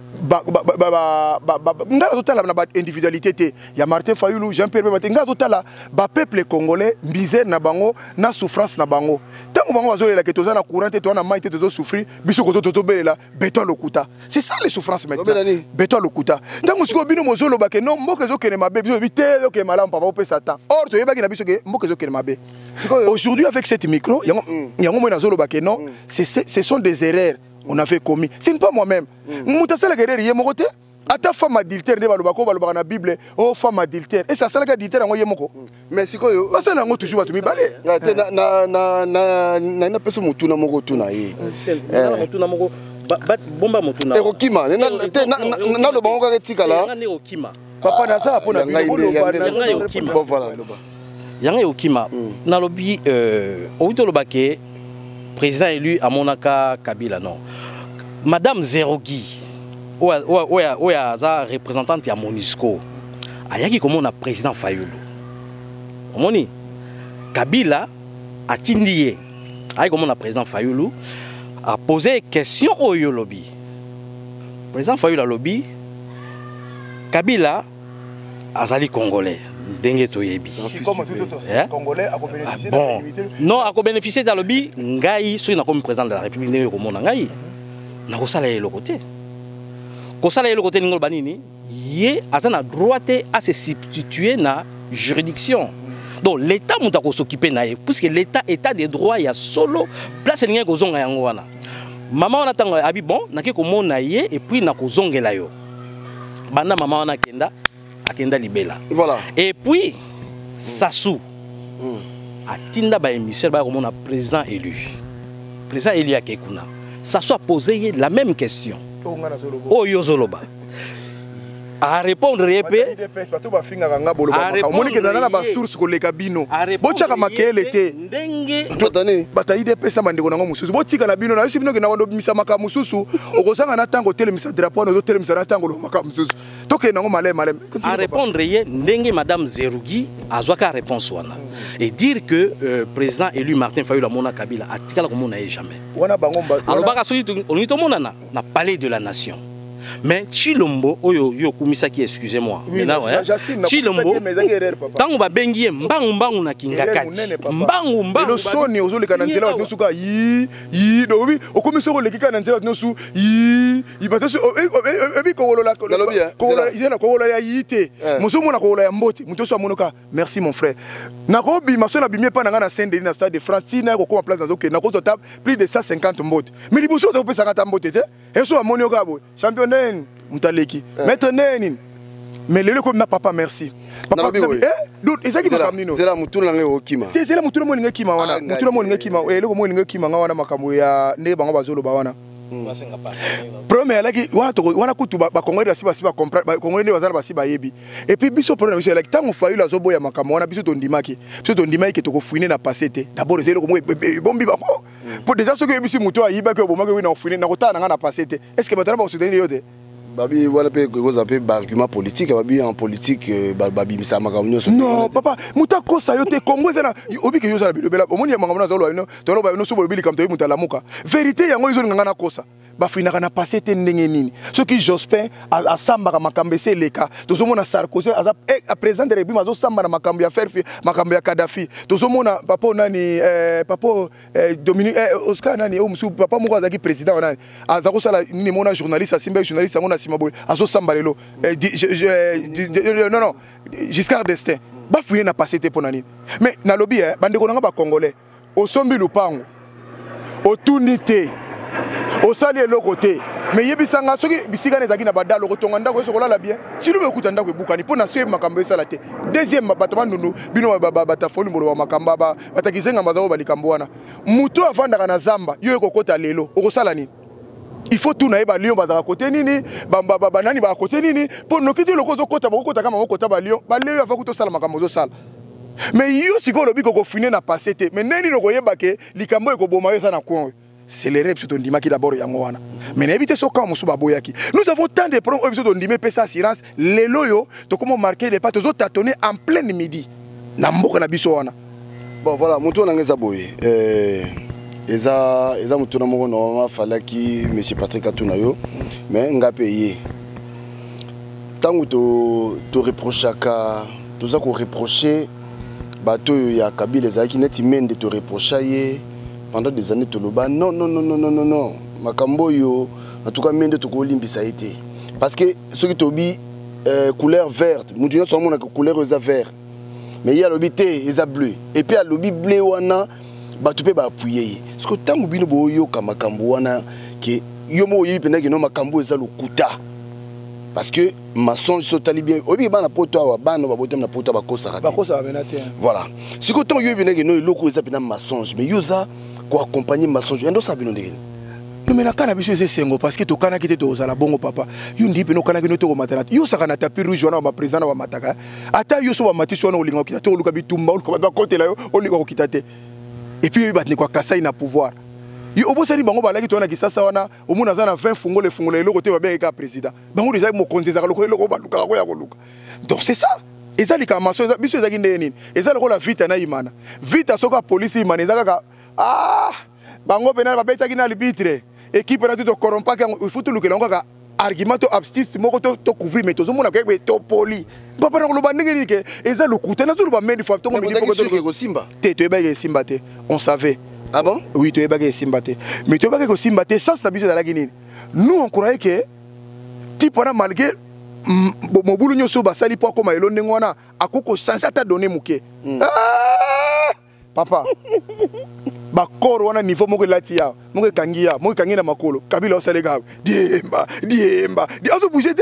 ngala totala na ba individualité te ya Martin Fayulu Jean-Pierre Bemba ngala totala ba peuple congolais misère na bango na souffrance na bango tango bango bazolela ke tozana courant te tona mai te tozo souffrir biso ko to belela beton lokuta c'est ça les souffrances maintenant beton lokuta tango siko bino mozolo ba ke non mboka zo kene mabe biso bité yo ke malam papa pe satan or to yebaki na biso ke mboka zo kene mabe aujourd'hui avec cette micro yango yango mo na zolo ba ke non ce sont des erreurs on avait commis. Ce n'est pas moi-même. Mouta la guerre yé mokote. Ata femme adultère ne balobako balobaka na Bible. Oh femme adultère. Et ça ça la adultère ngo yé moko. Mais sikoyo. Basa na ngo toujours batu mi balé. Na na na na na na peso mutu na moko tuna ye. Na mutu na moko bomba mutu na. Erokima. Na na na lo bango ka tikala. Na erokima. Papa na ça pona biloko lo ba na erokima. Bon voilà. Yanga erokima. Na lobi euh ouito lobake président élu à Monaka Kabila non. Madame Zerogi, oya za représentante ya Monisco. Ayaki comme on a président Fayulu. Omoni Kabila a tindié. Ayaki comme on a président Fayulu a posé question au lobby. Président Fayulu a lobby Kabila azali congolais. Dengue toyebi. Congolais a bénéficié de la non, a bénéficié de la lobby, ngai so na comme président de la République ne ko mona ngai. Na ko sala le côté. Ko sala le côté ngol banini, yé azana droité à se substituer na juridiction. Donc l'état muta ko s'occuper na puisque l'état état des droits ya solo place ninga ko zonga yango wana. Maman on attend abi bon, na ke ko mona yé et puis na ko zongela yo. Banda maman wana kenda Akenda Libela. Voilà. Et puis, mm. Sassou, mm. a tinda ba émission ba comme on a président élu. Président élu à Kekuna. Sassou a posé la même question. Oh Yozoloba. A répondre épée. A répondre source ko leka bino. Bochaka makele te. Ndenge. Totane. Batayi de pesa mandeko nango mususu. Botika na bino na yisi bino ke na wando misa maka mususu. Okozanga na tango telemisa drapeau no telemisa na tango lo maka mususu. Toke nango malem malem. A répondre ye ndenge madame Zerugi azwaka réponse wana. Et dire que euh, président élu Martin Fayulu Mona Kabila a tikala ko mona jamais. Wana bangomba. Alors baka soyi on y to mona na na palais de la nation. Mais Chilombo, oyo yo kumisaki excusez-moi. Maintenant ouais. Chilombo. Tango ba bengiye mbangu mbangu na kingakati. Mbangu mbangu. Le soni ozole kana nzela wa nsuka yi yi dobi okomisoko lekika na nzela nosu yi yi bataso ebi ko wolola ko wolola izena ko wolola ya yite. Musomo na ko wolola ya mbote. Mutoso amonoka. Merci mon frère. Nakobi masona bimie pa na Saint-Denis na stade de France na ko ko place dans OK na ko top plus de cent cinquante mbote. Mais liboso to pesa ngata mbote te. Eso amonio kabo. Champion Moutaleki. Maintenant, mais le comme ma papa merci. Papa eh donc ezaki na kamino. C'est la mutuna ngé okima. C'est la mutuna mo ngekima wana. Mutuna mo ngekima. Eh loko mo ngekima wana makambo ya ne bango bazolo ba wana. Premier laki wana to wana kutu ba Congolais basi basi ba comprendre ba Congolais bazala basi ba yebi. Et puis biso problème c'est like tango Fayulu azobo ya makambo wana biso to ndimaki. Biso to ndimaki ke to ko fuiner na passé. D'abord c'est loko mo bombi ba. Pour déjà ce que bisi muto ayiba ke bomaka we na fuiner na kotana nga na passé. Est-ce que batala ba soutenir yo de? Babi voilà pe cause appelé argument politique babi en politique babi misa makamnyo non papa muta kosa yote Congo zana obi ke yoza la bilobela omoni ya makamna zolo ino tolo ba no so bobili kam to muta lamuka vérité yango izo nganga na kosa bafinaka na passé te ndenge nini soki Jospin asambaka makambo ese leka tozomona Sarkozy aza président de République azosamba na makambo ya faire makambo ya Kadhafi tozomona papa nani eh, papa eh, Dominique eh, Oscar nani o musu papa moko azaki président nani azako sala nini mona journaliste asimba journaliste ngona simabo azosamba lelo eh, non non Giscard d'Estaing bafuye na passé te pona nini mais na lobby eh bandeko nanga ba congolais osombi lupango otunite osali eloko te mais yebisanga soki bisika nezaki na badalo kotonga ndako eso kolala bien silo bekuta ndako ebukani pona se makambo esala te deuxième bato bandundu bino batafoni molo wa makamba ba batakizenga mazao balikambo wana muto avandaka na zamba yo ekokota lelo okosala nini il faut tout naïba lion bazaka côté nini bamba baba nani ba côté nini pour nokiti loko zo kota boko kota kama okota ba lion ba lion afa kuto sala makambo zo sala mais yo siko lobi ko finer na passé te mais neni loko yebake likambo ekoboma yo sana kwa c'est les reps to ndima ki d'abord yango wana mais n'évitez so quand musu baboyaki nous avons tant de problèmes episode to ndime pesa assurance les loyo to comment marquer les pas to tâtonner en plein midi na mboka na biso wana bon voilà mutu na ngeza boye euh eza eza mutu na moko normalement falaki monsieur Patrick Atunayo mais nga payé tango to to reprochaka toza ko reprocher bato ya Kabila ezaki neti mende to reprocher pendant des années toloba non non non non non non non makambo yo en tout cas mende to ko limbisa été parce que ce qui tobi euh, couleur verte mutu yo somo na couleur eza vert mais il y a l'obité eza bleu et puis à l'obi bleu wana bato pe ba appuyer ce que tango bino bo yo ka makambo wana ke yo mo yebi pena ke no makambo eza lokuta parce que mensonge totali bien obi bana poto wa bana ba botem na poto ba kosa raté ba kosa menate voilà ce que tango yo pena ke no loko eza pena mensonge mais yo za ko accompagner mensonge endo sa bino ndenge no mena kana biso ese sengo parce que to kana kite to zala bongo papa yo ndi pe no kana kino to ko matana yo saka na tapis rouge wana ba président wa mataka ata yo so ba matiso wana olinga okita to luka bitumba oluka ba kotela yo olinga okita te et puis bat ni kwa kasai na pouvoir yo obosani bango balaki to na kisasa wana omuna za na vingt fungo le fungo le loko te ba bien ka président bango déjà mo konzeza ka loko loko ba luka ko ya ko luka donc c'est ça ezali ka maso biso ezaki ndenge nini ezali ko la vite na imana vite soka police imana ezaka ah bango pena ba betaki na arbitre équipe na tout corrompa ka il faut tout luka ngo ka argument to abstis moko to to couvrir mais to zomona ka to poli papa na ko ba ndenge ni ke ezali lokuta na tout ba mendi fois to mo midi poko to ko simba te to ba simba te on savait. Ah bon? Oui, tu es bagé Simbaté. Mais tu es bagé Simbaté, sans la bise de la Guinée. Nous, on croyait que, tu pourras malgré mon boulot, nous sommes basali pour comme Elon Nengwana, à Coco sans ta donner mouké. Papa, ba koro wana niveau moko latia, moko kangia, moko kangia na makolo, Kabila osalega, diemba, diemba, di azo bouger te?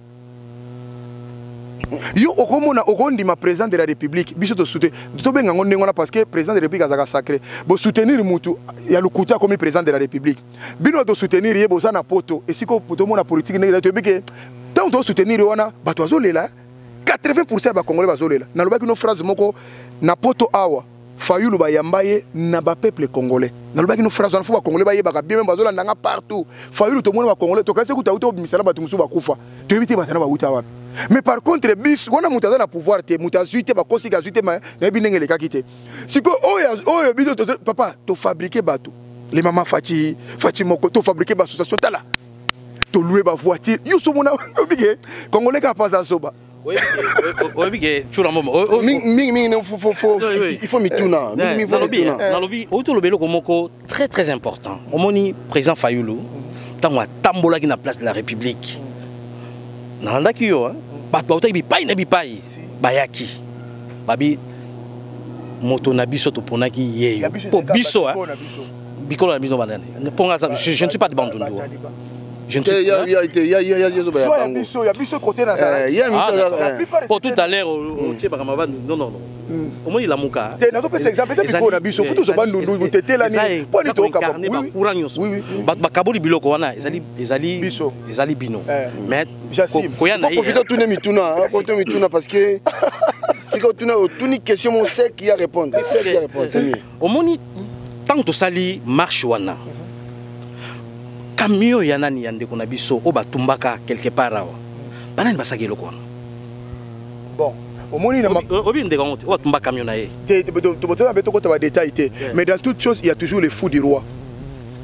Yo okomona okondi ma président de la République biso to soutenir to benga ngonde ngona parce que président de la République azaka sacré bo soutenir mutu ya lukuta comme président de la République bino to soutenir ye boza na poto et siko poto mona politique ndenge to bike tant to soutenir wana bato azolela quatre-vingts pour cent ba congolais bazolela na lobaki no phrase moko na poto awa Fayulu ba yambaye na ba peuple congolais na lobaki no phrase wana fo ba congolais ba yeba bien même bazolanda nga partout Fayulu to mona ba congolais to kasi kuta uto misala ba tumusu ba kufa to éviter batana ba uta wapi. Mais par contre, bis, on a monté dans le pouvoir, tu as suité, tu as suité, tu as suité, tu as suité. Si tu as suité, papa, tu as fabriqué bateau. Les mamans Fati, Fati Moko, tu as fabriqué l'association, tu as loué ma voiture. Tu as loué ma voiture. Quand on est capable de faire ça, oui, oui, tu as un moment. Il faut m'y tourner. Il faut m'y tourner. Autour de l'Okomoko, très très important. Au moment président Fayulu, tant que Tambola qui est la place de la République. Nandaki yo hein bato ba bi pai na bi pai bayaki babi moto na biso to ponaki yeyo po biso hein bikolo na biso banane ponga je ne suis pas de bandundu je ne suis pas il y a il y a il y a il y biso il y a biso côté na ça il y a pour tout à l'heure au tché bakama non non non au moins il a muka te na to pesa exemple ça bikolo na biso futu zo bandundu vous tété là ni po ni to ka oui oui ba kaboli biloko wana ezali ezali biso ezali bino mais koya na profiter tourner mituna profiter mituna parce que si quand tu as une question on sait qui a répondre c'est qui a répondre c'est mieux au moins tant que sali marche wana camion ya nani yande ko na biso o batumbaka quelque part awa banani basaki eloko wana bon au moins il a obi ndeka ngote o batumba camion na ye te to to to ba détail te mais dans toute chose il y a toujours les fous du roi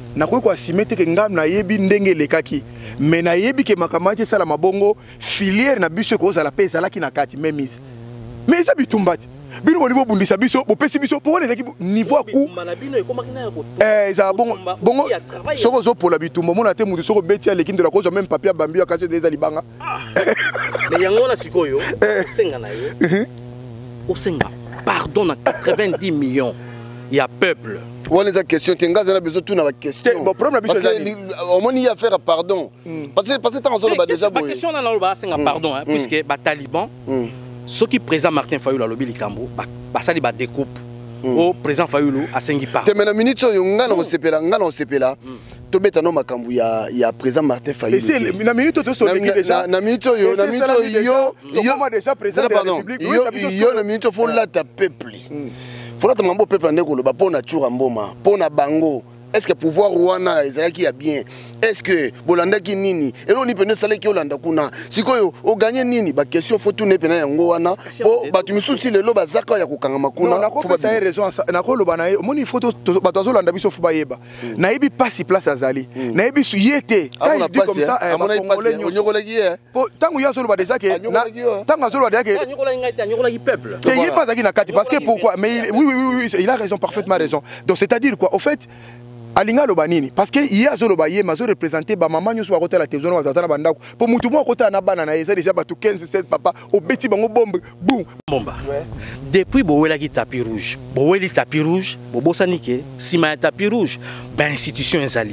nakoki koasime te ke ngam nayebi ndenge elekaki mais nayebi ke makambo ati esala mabongo filière na biso ekozala mpe ezalaki na kati memise mais eza bitumba te bino boni bobundisa biso bopesi biso mpo wana ezalaki niveau ya ku ezala bongo soko ozopola bitumba omona te motu soko obeti ya leki ndola kozwa meme papier abambi yo akasi ode eza libanga mais yango wana sikoyo osenga na yo osenga pardon na quatre-vingt-dix millions ya peuple. Voilà la question. Tu as besoin de la question. Parce que on y a faire pardon. Parce que parce que tant on déjà la question là là c'est un pardon puisque les talibans ceux qui président Martin Fayulu à lobby Likambo bah ça dit bah découpe au président Fayulu à cinq par. Tu mais na minute yo ngala on sepela ngala on sepela to beta no makambu ya ya président Martin Fayulu. C'est na minute to so déjà. Na minute yo na minute yo yo déjà président de la République. Yo yo na minute faut la ta peuple. Faut la mambo peuple ndeko lo ba pona chura mboma pona bango. Est-ce que pouvoir wana ezalaki ya bien? Est-ce que bolanda ki nini? Elo ni pene sale ki olanda kuna. Sikoyo o gagner nini? Ba question faut tout ne pena yango wana. Po batu misusi lelo bazaka ya kokanga makuna. Non, faut pas raison na ko loba na ye. Moni photo batu azolanda biso fu bayeba. Na yebi pasi place azali. Na yebi su yete. Quand il dit comme ça, amona ipasi onyokola ki eh. Po tangu ya solo ba déjà que tangu azolo ba déjà que onyokola ngata onyokola ki peuple. Il est pas zaki na kati parce que pourquoi? Mais oui oui oui, il a raison, parfaitement raison. Donc c'est-à-dire quoi? Au fait alinga loba nini parce que hier azoloba ye mazo représenter ba maman nyusu bakota la télévision bazata na bandako po mutu mo kota na bana na eza déjà batu quinze sept papa obeti bango bombe boum bomba depuis bowela ki tapis rouge boweli tapis rouge bobosani ke sima ya tapis rouge ba institution ezali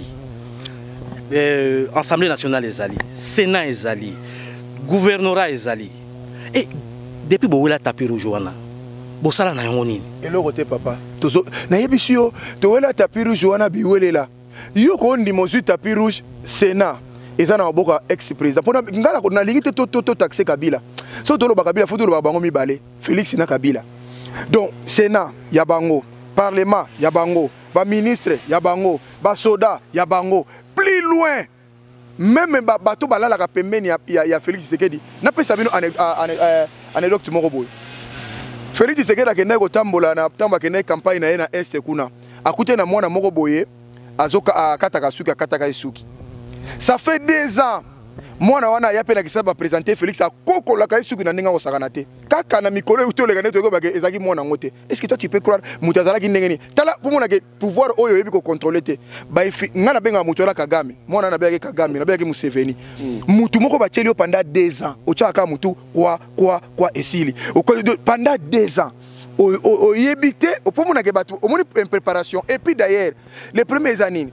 euh assemblée nationale ezali sénat ezali gouvernorat ezali et depuis bowela tapis rouge wana bosala na yango nini eloko te papa tozo na yebisi yo towela tapis rouge wana biwelela yo ko ndimo zu tapis rouge sénat eza na maboka ex président pona ngala ko na lingi te to to taxer Kabila so tolo ba Kabila futu ba bango mibale Félix na Kabila donc sénat ya bango parlement ya bango ba ministre ya bango ba soda ya bango plus loin même ba bato balala ka pembeni ya ya Félix Tshisekedi na pesa bino anecdote moko boy Félix Tshisekedi akenda kotambola na tamba kene campagne na ye na este kuna akute na mwana moko boye azoka akataka suki akataka suki ça fait deux ans mwana wana ya pena kisaba présenter Félix akokola ka suki na ndinga osakana te kaka na mikolo utoleka neto ko bake ezaki mwana ngote est-ce que toi tu peux croire mutazala ki ndengeni tala pour mona ke pouvoir oyo yebi ko contrôler te ba ngana benga mutola Kagame mwana na beke Kagame na beke Museveni mutu moko ba tsheli pendant deux ans ochaka mutu kwa kwa kwa esili pendant deux ans o yebite o pour mona ke batu o moni préparation et puis d'ailleurs les premières années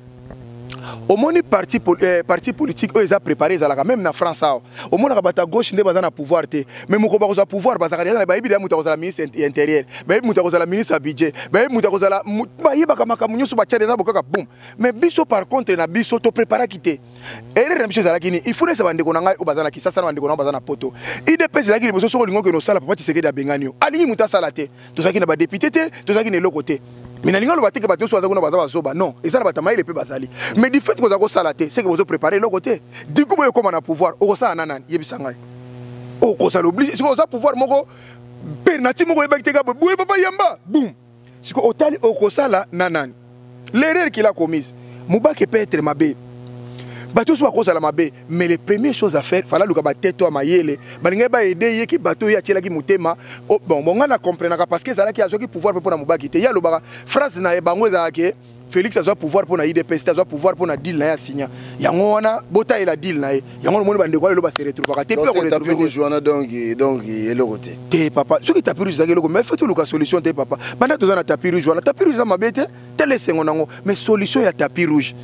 au moni parti euh, parti politique eux ils ont préparé ça même na France au moni bata gauche ndé bazana pouvoir te mais moko ba ko pouvoir bazaka na ba ibida muta ko za ministre intérieur ba muta ko za ministre budget ba muta ko za ba yiba kama kama nyusu ba tchade na bokaka boum mais biso par contre na biso to préparer kité erreur na biso za lakini il faut ça bande ko na ngai o bazana ki sasa na bande ko na bazana poto I D P Z lakini biso so lingo ke no sala papa Tshisekedi abengani yo alingi muta sala te to zaki na ba député te to zaki na lokote mais nalinga loba te ke bato so azakuna bazaba zoba non ezala batamaile pe bazali mais du fait que vous salate c'est que vous préparez le côté du coup vous comment na pouvoir o ça nanan yebisa ngai o ko ça l'oblige si vous pouvoir moko penati moko ebakiteka boue papa yamba boum si ko otali o ko ça la nanan l'erreur qu'il a commise Mubake peut être mabé bateau soit cause à la mabé mais les premières choses à faire fallait le battre toi mayele balinga ba aider yeki bateau ya tiela ki mutema bon bon on a comprendre parce que ça là qui a qui pouvoir pour na Mubake te ya lo ba phrase na bango za ke Félix a pouvoir pour na I D P, a pouvoir pour na deal na ya signa. Yango wana bota ila deal na ye. Yango le monde bande ko le ba se retrouver. Te pe ko retrouver des joana donc donc et le côté. Te papa, ce qui tapis rouge za le mais fait tout le solution te papa. Banda to za na tapis rouge wana. Tapis rouge za mabete, tele sengo nango, mais solution ya tapis rouge.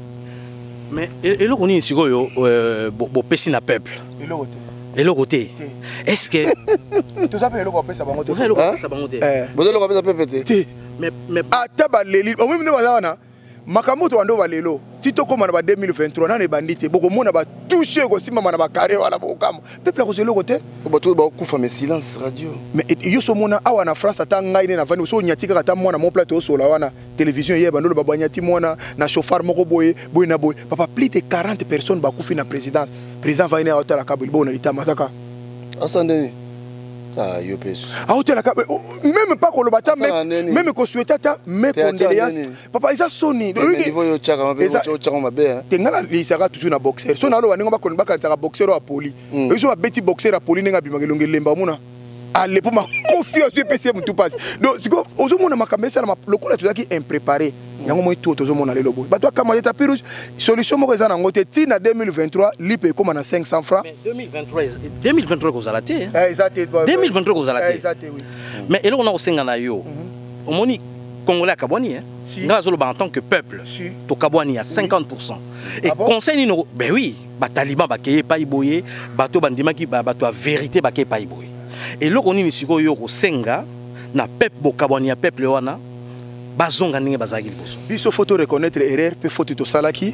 Mais et le koni sikoyo euh bo pesi na peuple. Et le côté. Et le côté. Est-ce que tout ça peut le ko pesa bango te. Vous le ko pesa bango te. Eh, vous le ko pesa peuple te. Mais mais ata baleli au même temps wana makamoto wando balelo tito koma na ba deux mille vingt-trois na ne bandite boko mona ba toucher ko simama na ba carré wala bokamo peuple ko selo côté bato ba kufa mais silence radio mais yo so mona awa na France ata ngai ne na vani so nyatika kata mona mo plateau so la wana télévision hier bandolo ba banyati mona na chauffeur moko boye boye na boye papa plus de quarante personnes ba kufi na présidence président va ina hôtel akabili bona litama taka asande Ah, yo pes. Ah, même pas qu'on le bata, même qu'on souhaite ta, mais condoléances. Papa, ils ont sonné. Niveau yo chaka, ma bé, yo chaka ma bé. Tengala, il sera toujours un boxeur. Son alo, on va qu'on va quand un boxeur à poli. Ils ont un petit boxeur à poli, n'enga bimagé lemba mona. Allez pour ma confiance, je peux essayer tout passe. Donc, si vous avez un macamé, ça le coup là tout qui impréparé. Il y a un moment tout aux hommes aller le bout. Bah toi, comment tapis rouge? Solution moi que ça n'en côté. Tina deux mille vingt-trois, l'ip comme on a cinq cents francs. Mais deux mille vingt-trois, deux mille vingt-trois qu'on a la tête. Exactement. deux mille vingt-trois qu'on a la tête. Exactement. Mais et là on a aussi un ayo. Au moni congolais à Kabouani, hein. Grâce au en tant que peuple, to Kabouani à cinquante pour cent. Et conseil nous, ben oui, bah taliban bah qui est pas iboyé, bateau bandima qui bah bateau à vérité bah qui est pas iboyé. Et là on y misiko yo ko senga na peuple bo Kabouani à peuple wana. Bazonga ninge bazaki liboso. Biso photo reconnaître erreur pe photo to salaki.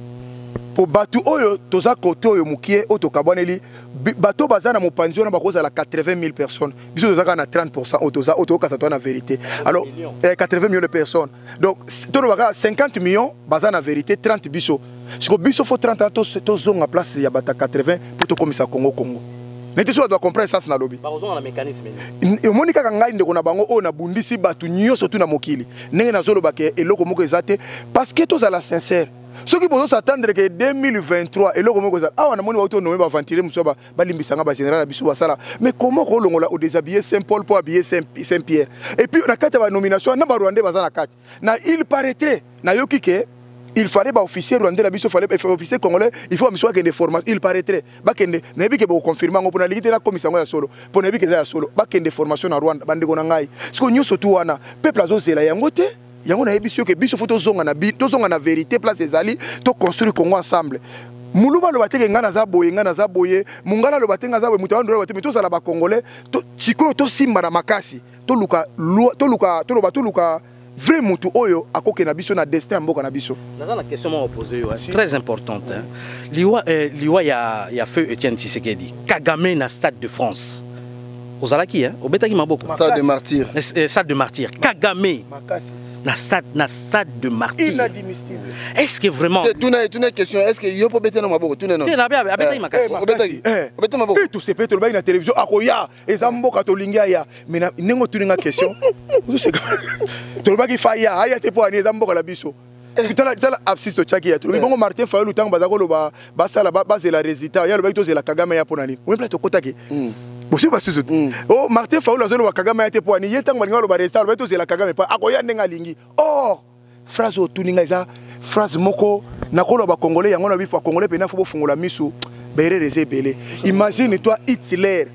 Po batu oyo toza kote oyo mukie o to kabwaneli bato bazana mo panzio na bakoza la quatre-vingt mille personnes. Biso toza na trente pour cent o toza o to ka na vérité. Alors eh, quatre-vingts millions de personnes. Donc to baka cinquante millions bazana vérité trente biso. Siko biso faut trente to to zonga place ya bata quatre-vingts pour to komisa Congo Congo. Mais tu dois comprendre ça na lobby. Bazonga na mécanisme. Et monika kangai ndeko na bango o na bundisi batu nyoso tu na mokili. Nenge na zolo bake eloko moko ezate parce que tous à la sincère. Ceux qui peuvent s'attendre que deux mille vingt-trois eloko moko ezate. Ah wana moni auto nomé ba ventiler muso ba balimbisanga ba général biso basala. Mais comment ko longola au déshabiller Saint-Paul pour habiller Saint-Pierre. Et puis na kati ba nomination na ba Rwandais bazana kati. Na il paraîtrait na yoki ke il fallait ba officier rwandais la biso fallait officier congolais il faut amiswa que des formations il paraîtrait ba kende na bi ke ba confirmer ngo pona likite na commission ya solo pona bi ke za solo ba kende formation na Rwanda bande gona ngai siko nyoso tu wana peuple azozela yango te yango na biso ke biso photo zonga na bi to zonga na vérité place ezali to construire Congo ensemble muluba lo bateke ngana za boye ngana za boye mungala lo batenga za boye mutawando lo bateke to sala ba congolais to siko to simba na makasi to luka to luka to lo ba to luka vrai mutu oyo akoke na biso na destin mboka na biso. Dans la question m'a posée très importante hein. Liwa euh, liwa ya ya feu Etienne Tshisekedi. Kagame na Stade de France. Ozalaki hein, obetaki maboko. Stade de martyr. Stade de martyr. Kagame. Makasi. Na stade na stade de martyr. Inadmissible. Est-ce que vraiment tu n'as tu n'as question est-ce que yo peut bete na maboko tu n'as non. Tu n'as bien abetaki makasi. Obetaki. Obetaki maboko. Tu sais peut-être le bail na télévision akoya ezamboka to linga ya mais na nengo tu nga question. Tu sais to le bail fa ya aya te po ani ezamboka la biso. Tala tala absiste chaki ya. Mais bongo Martin Fayulu tango bazako lo ba basala base la résultat ya le bail to zela Kagame ya ponani. On peut to kotaki. Bosi ba susu. Oh Martin Fayulu azolo wa Kagame ya te po ani yetanga balinga lo ba résultat le bail to zela Kagame pa akoya nenga lingi. Oh phrase o tuninga eza phrase moko nakolo ba congolais yango na bifa congolais pena fo bofungola misu bere rezebele. Imagine toi Hitler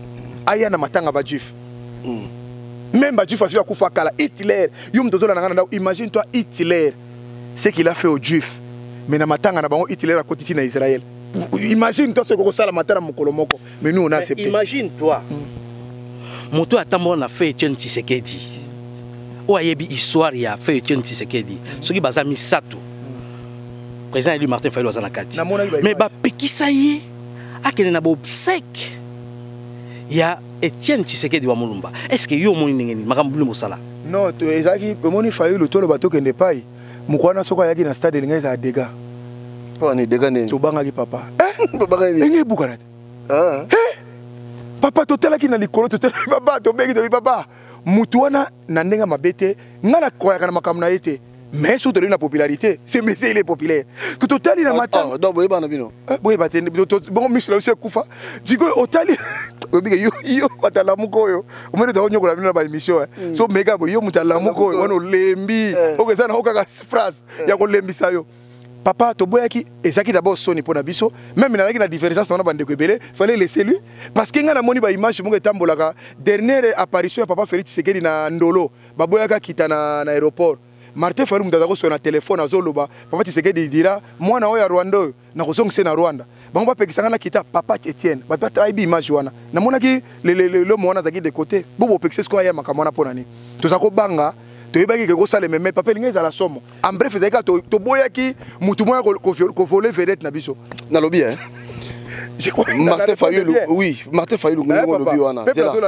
aya na matanga ba juif. Même ba juif asiba kufa kala Hitler yum tozola na ngana imagine toi Hitler ce qu'il a fait aux juifs mais na matanga na bango Hitler a kotiti na Israël. Imagine toi ce que ça la matana mokolo moko mais nous on a accepté. Imagine toi moto atambo na fait Etienne Tshisekedi. O ayebi histoire ya fait Etienne Tshisekedi. Soki baza misato. Président élu Martin Fayulu azana kati. Mais ba pekisa ye akene na bo sec. Ya Etienne Tshisekedi wa Mulumba. Est-ce que yo moni ngeni makambo lu mosala? Non, to ezaki moni Fayulu to lo bato kende pai. Mukwana soko yaki na stade linga za dega. Po ni dega ne. To banga ki papa. Eh, papa ni. Enge bukana. Ah. Eh. Papa to tela ki na likolo to tela papa to begi to papa. Mutuana na ndenga mabete ngana koyaka na makamna yete. Mais sous de la popularité, c'est mais il est populaire. Que totali na matin. Ah, donc boye bana bino. Boye batende bon monsieur monsieur kufa. Digo otali. Obiga yo yo batala muko yo. Omene da onyokola bino ba émission. So mega boy yo mutala muko wana lembi. Oke sana okaka phrase ya ko lembisa yo. Papa to boyaki ezaki d'abord soni pona biso même na la différence na bande ko ebele fallait laisser lui parce que ngana moni ba image mo etambolaka dernière apparition ya papa Félix Tshisekedi na Ndolo ba boyaka kita na na aéroport Martin Fayulu mutazako so na téléphone azoloba papa Tshisekedi dira mwana oya Rwanda na kozongisa na Rwanda bango ba pekisanga na kita papa Etienne ba pata ibi image wana na monaki le le le mwana zaki de côté bobo pekise ko ya makamona pona ni tozako banga to yebaki ke ko sale meme papa linga za la somo en bref ezaka to to boyaki mutu moya ko voler vedette na biso na lobby hein. Martin Fayulu oui Martin Fayulu ngo lobby wana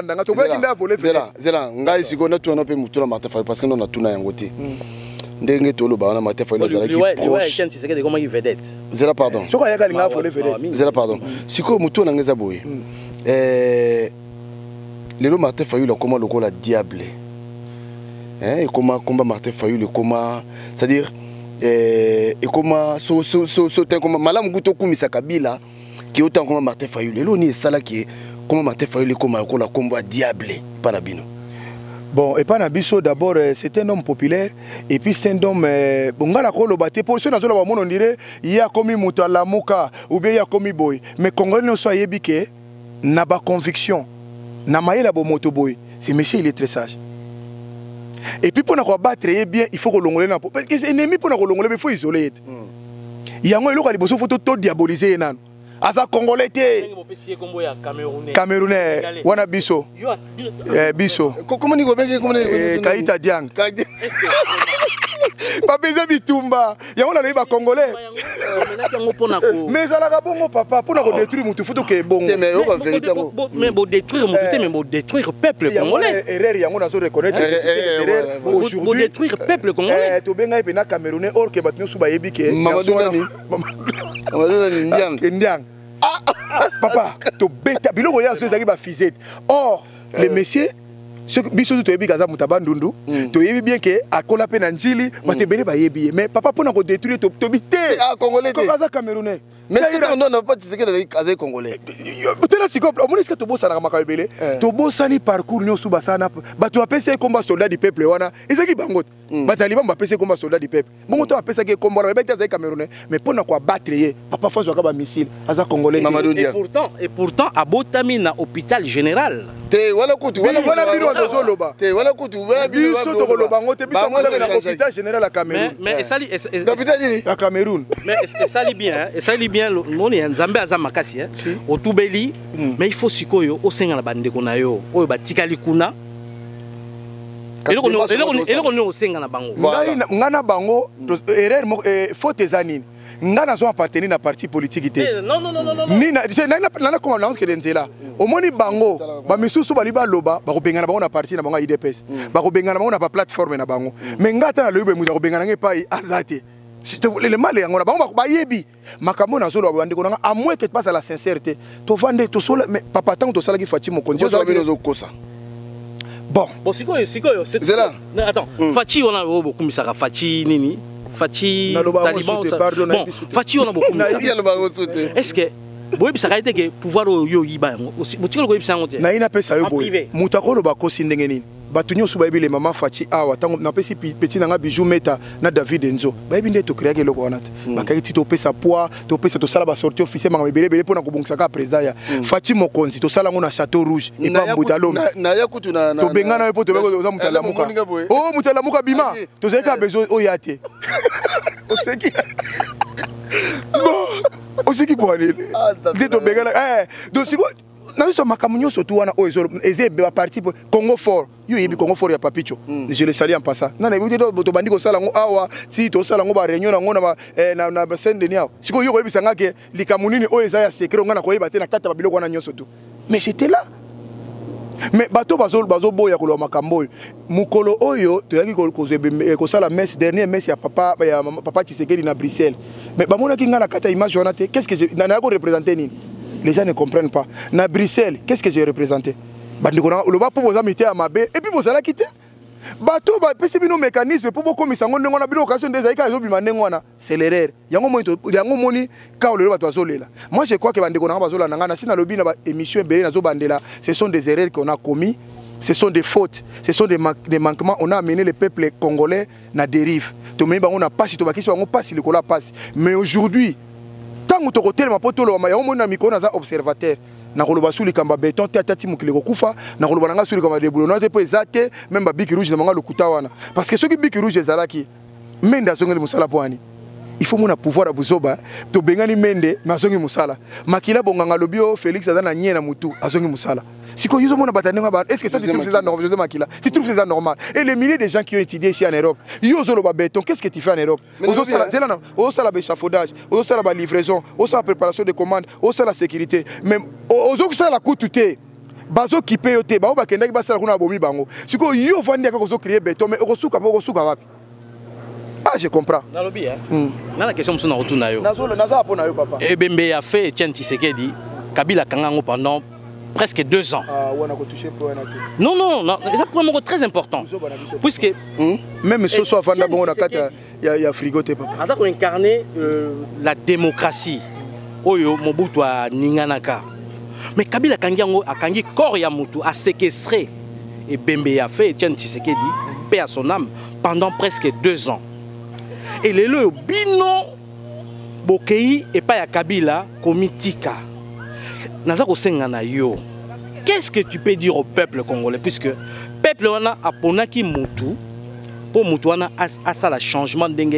zela zela ngai siko na tuna pe mutu na Martin Fayulu parce que non na tuna yango te ndenge to lo ba na Martin Fayulu za ki proche zela pardon soko yaka linga voler vedette zela pardon siko mutu na ngeza boye eh Lelo Martin Fayulu comment le la diable. Hein, et comment combat Martin Fayulu comment c'est-à-dire et comment so so so so comment Malam Gouto Kumisa Kabila qui autant comme Martin Fayulu. Lelo ni ça là qui est comment Martin Fayulu comment le combat diable pas nabino. Bon, et pas Nabiso, d'abord, c'est un homme populaire, et puis c'est un homme, bon, on a la bâté, pour ceux qui on dirait, il y a comme Moutala Mouka, ou bien il y a comme Boy, mais Congolais ne soit yébike, n'a pas conviction, n'a pas la moto boy, c'est monsieur, il est très sage. Et puis pour nous battre bien, il faut que l'on l'ait, parce que c'est ennemi pour nous l'ongler, mais il faut isoler. Il y a un autre qui a besoin de diaboliser. Aza Congolais Camerounais wana biso eh biso comment ni gobenge comment ni Kaita Diang pas besoin bitumba ya on a ba Congolais mais ça la bongo papa pour na détruire mutu faut que bongo mais on va vérité mais bon détruire mutu mais bon détruire peuple congolais erreur ya on a so reconnaître aujourd'hui détruire peuple congolais eh to benga pe na Camerounais or que batnu suba yebike Mamadou Nani Mamadou Nani Ndiang Ndiang papa, tu bêta, biloko ya zo zaki ba fizette. Or, les messieurs, ce biso to yebi kaza mutaba ndundu, to yebi bien que akola pe na njili, ba te bele ba yebi. Mais papa pona ko détruire to to bité. Ah congolais. Ko kaza camerounais. Mais c'est on n'a pas tu sais que les kaza congolais. Tena sikople, o moni ce que to bossa na makabele. To bossa ni parcours nyo suba sana. Ba to apesa combat soldat du peuple wana. Ezaki bangot. Ba taliban ba pesa combat soldat du peuple. Bongo to apesa ke combat ba beta za camerounais. Mais pona ko battre ye, papa faut zo ka ba missile. Aza congolais. Et pourtant et pourtant à Botami na hôpital général. Te wala kutu wala wala biro do zoloba. Te wala kutu wala biro do zoloba. Biso to loba ngote biso na hôpital général à Cameroun. Mais et sali hôpital ni à Cameroun. Mais et sali bien, et sali bien moni Nzambe aza makasi hein. Otubeli mais il faut sikoyo o senga na bande kona yo. Oyo batikali kuna. Et le on senga na bango. Ngana bango erreur faute zanine. Ngana zo appartenir na parti politique ité. Non non non non non. Ni na c'est na na ko lance que denzela. Au moni bango ba misusu bali ba loba ba ko bengana bango na parti na bango I D P S. Ba ko bengana bango na ba plateforme na bango. Mais ngata na lobe mu ko bengana nge pai azate. Si tu voulais le mal et on a bango ba yebi. Makambo na zolo ba ndeko na à moins que tu passes à la sincérité. To vande to solo mais papa tant to sala ki Fachi mo konzi zo ba zo kosa. Bon. Bon sikoyo sikoyo c'est là. Attends, Fachi on a beaucoup mis ça Fachi nini. Fachi Taliban bon Fachi on a beaucoup est-ce que boy bisa kaite que pouvoir yo yiba aussi botiko ko yibisa ngote na ina pesa yo boy mutakolo ba kosi ndenge nini batunyo suba yebi le mama Fachi awa tango na pesi petit nanga bijou meta na David Enzo ba yebi nde to créer ke loko wanata ba kaiti to pesa poids to pesa to sala ba sortie officielle manga belé belé pona ko bongisa ka président ya Fachi Mokonzi to sala ngona Château Rouge et pas Mbutalom na ya kutu na to bengana yo to beko za Mutalamuka oh Mutalamuka bima to zeka bezo o yate o seki bon o seki boale de to bengana eh donc siko na so makamunyo surtout wana o ezolo ezebe ba parti Congo fort yo yebi Congo fort ya Papicho je le salue en passant na na yebi to bandi ko sala ngo awa ti to sala ngo ba réunion na ngo na na na scène de niao siko yo ko yebi sanga ke likamunini o ezaya secret ngana ko yeba te na kata ba biloko wana nyoso tu mais j'étais là mais bato bazol bazo boya ko lo makambo mukolo oyo to yaki ko ko sala messe dernière messe ya papa ya papa Tshisekedi na Bruxelles mais ba mona ki ngana kata image wana te qu'est-ce que je na ko représenter ni les gens ne comprennent pas. Na Bruxelles, qu'est-ce que j'ai représenté? Le bas pour vos amis à Mabé, et puis vous allez quitter. Bateau, c'est un mécanisme pour vous commissaire. On a bien l'occasion des aïkas, c'est l'erreur. Il y a un moment, il y a un moment, quand le bateau est là. Moi, je crois que Bandekona Bazola Nangana, si dans le bin émission Bélé Nazo Bandela, ce sont des erreurs qu'on a commis, ce sont des fautes, ce sont des, man des manquements. On a amené le peuple congolais à dérive. On a passé, on a passé, on a passé. Mais aujourd'hui, tant que tu as poto ma yaomo na mikona za observateur na koloba suli kamba béton tati mukile ko kufa na koloba nga suli kamba debulo na te po ezate même ba biki rouge na manga lokuta wana parce que ceux qui biki rouge ezalaki menda zongeli musala poani il faut mona pouvoir abuzoba to bengani mende na zongi musala makila bonganga lobio Félix azana nyena mutu azongi musala siko yuzo mona batanenga ba est-ce que toi tu trouves ça normal José Makila tu trouves ça normal et les milliers de gens qui ont étudié ici en Europe yuzo lo ba béton qu'est-ce que tu fais en Europe ozo sala zelana ozo sala ba échafaudage ozo sala ba livraison ozo sala préparation de commandes ozo sala sécurité même ozo sala kututé bazo kipe yote ba ba kenda ki ba sala kuna bomi bango siko yo vandi ka ozo créer béton mais okosuka po okosuka wapi. Ah, je comprends. Nalobi hein. Mm. Na la question msuna retourna yo. Nazo naza po na yo papa. Ebembe a fait Etienne Tshisekedi Kabila kangango pendant presque deux ans. Ah, on a touché pour un non, non, non, c'est un point très important. Puisque. Hmm? Même si ce soit bon, il y a frigo. Ça a incarné euh, la démocratie. Oyo Mobutu a Ninganaka. Mais Kabila Kangiango a Kangi corps ya Mutu a séquestré et Bembe a fait Etienne Tshisekedi, paix à son âme, pendant presque deux ans. Et les le bino Bokei et pas ya Kabila komitika. Nazako sengana yo. Qu'est-ce que tu peux dire au peuple congolais puisque le peuple wana a ponaki Mutu pour Mutu wana a ça le changement d'engue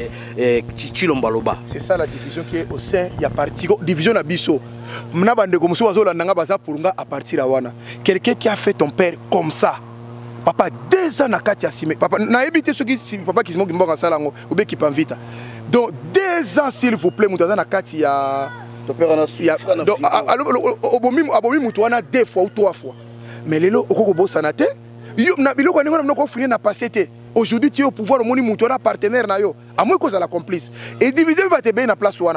Chilombo Loba. C'est ça la division qui est au sein il y a parti division abisso. Mna bande comme so la nanga baza purunga à partir wana. Quelqu'un qui a fait ton père comme ça. Papa deux ans na kati asime. Papa na ebité ceux qui papa qui se moque mboka salango ou be qui panvita. Donc deux ans s'il vous plaît mutaza na kati ya ton père en a donc abomi abomi mutu wana deux fois ou trois fois. Mais lelo okoko bosana te. Yo na biloko ningo na ko finir na passé te. Aujourd'hui, tu es au pouvoir, au monde, tu es partenaire, à moins que tu la complice. Et diviser la place pour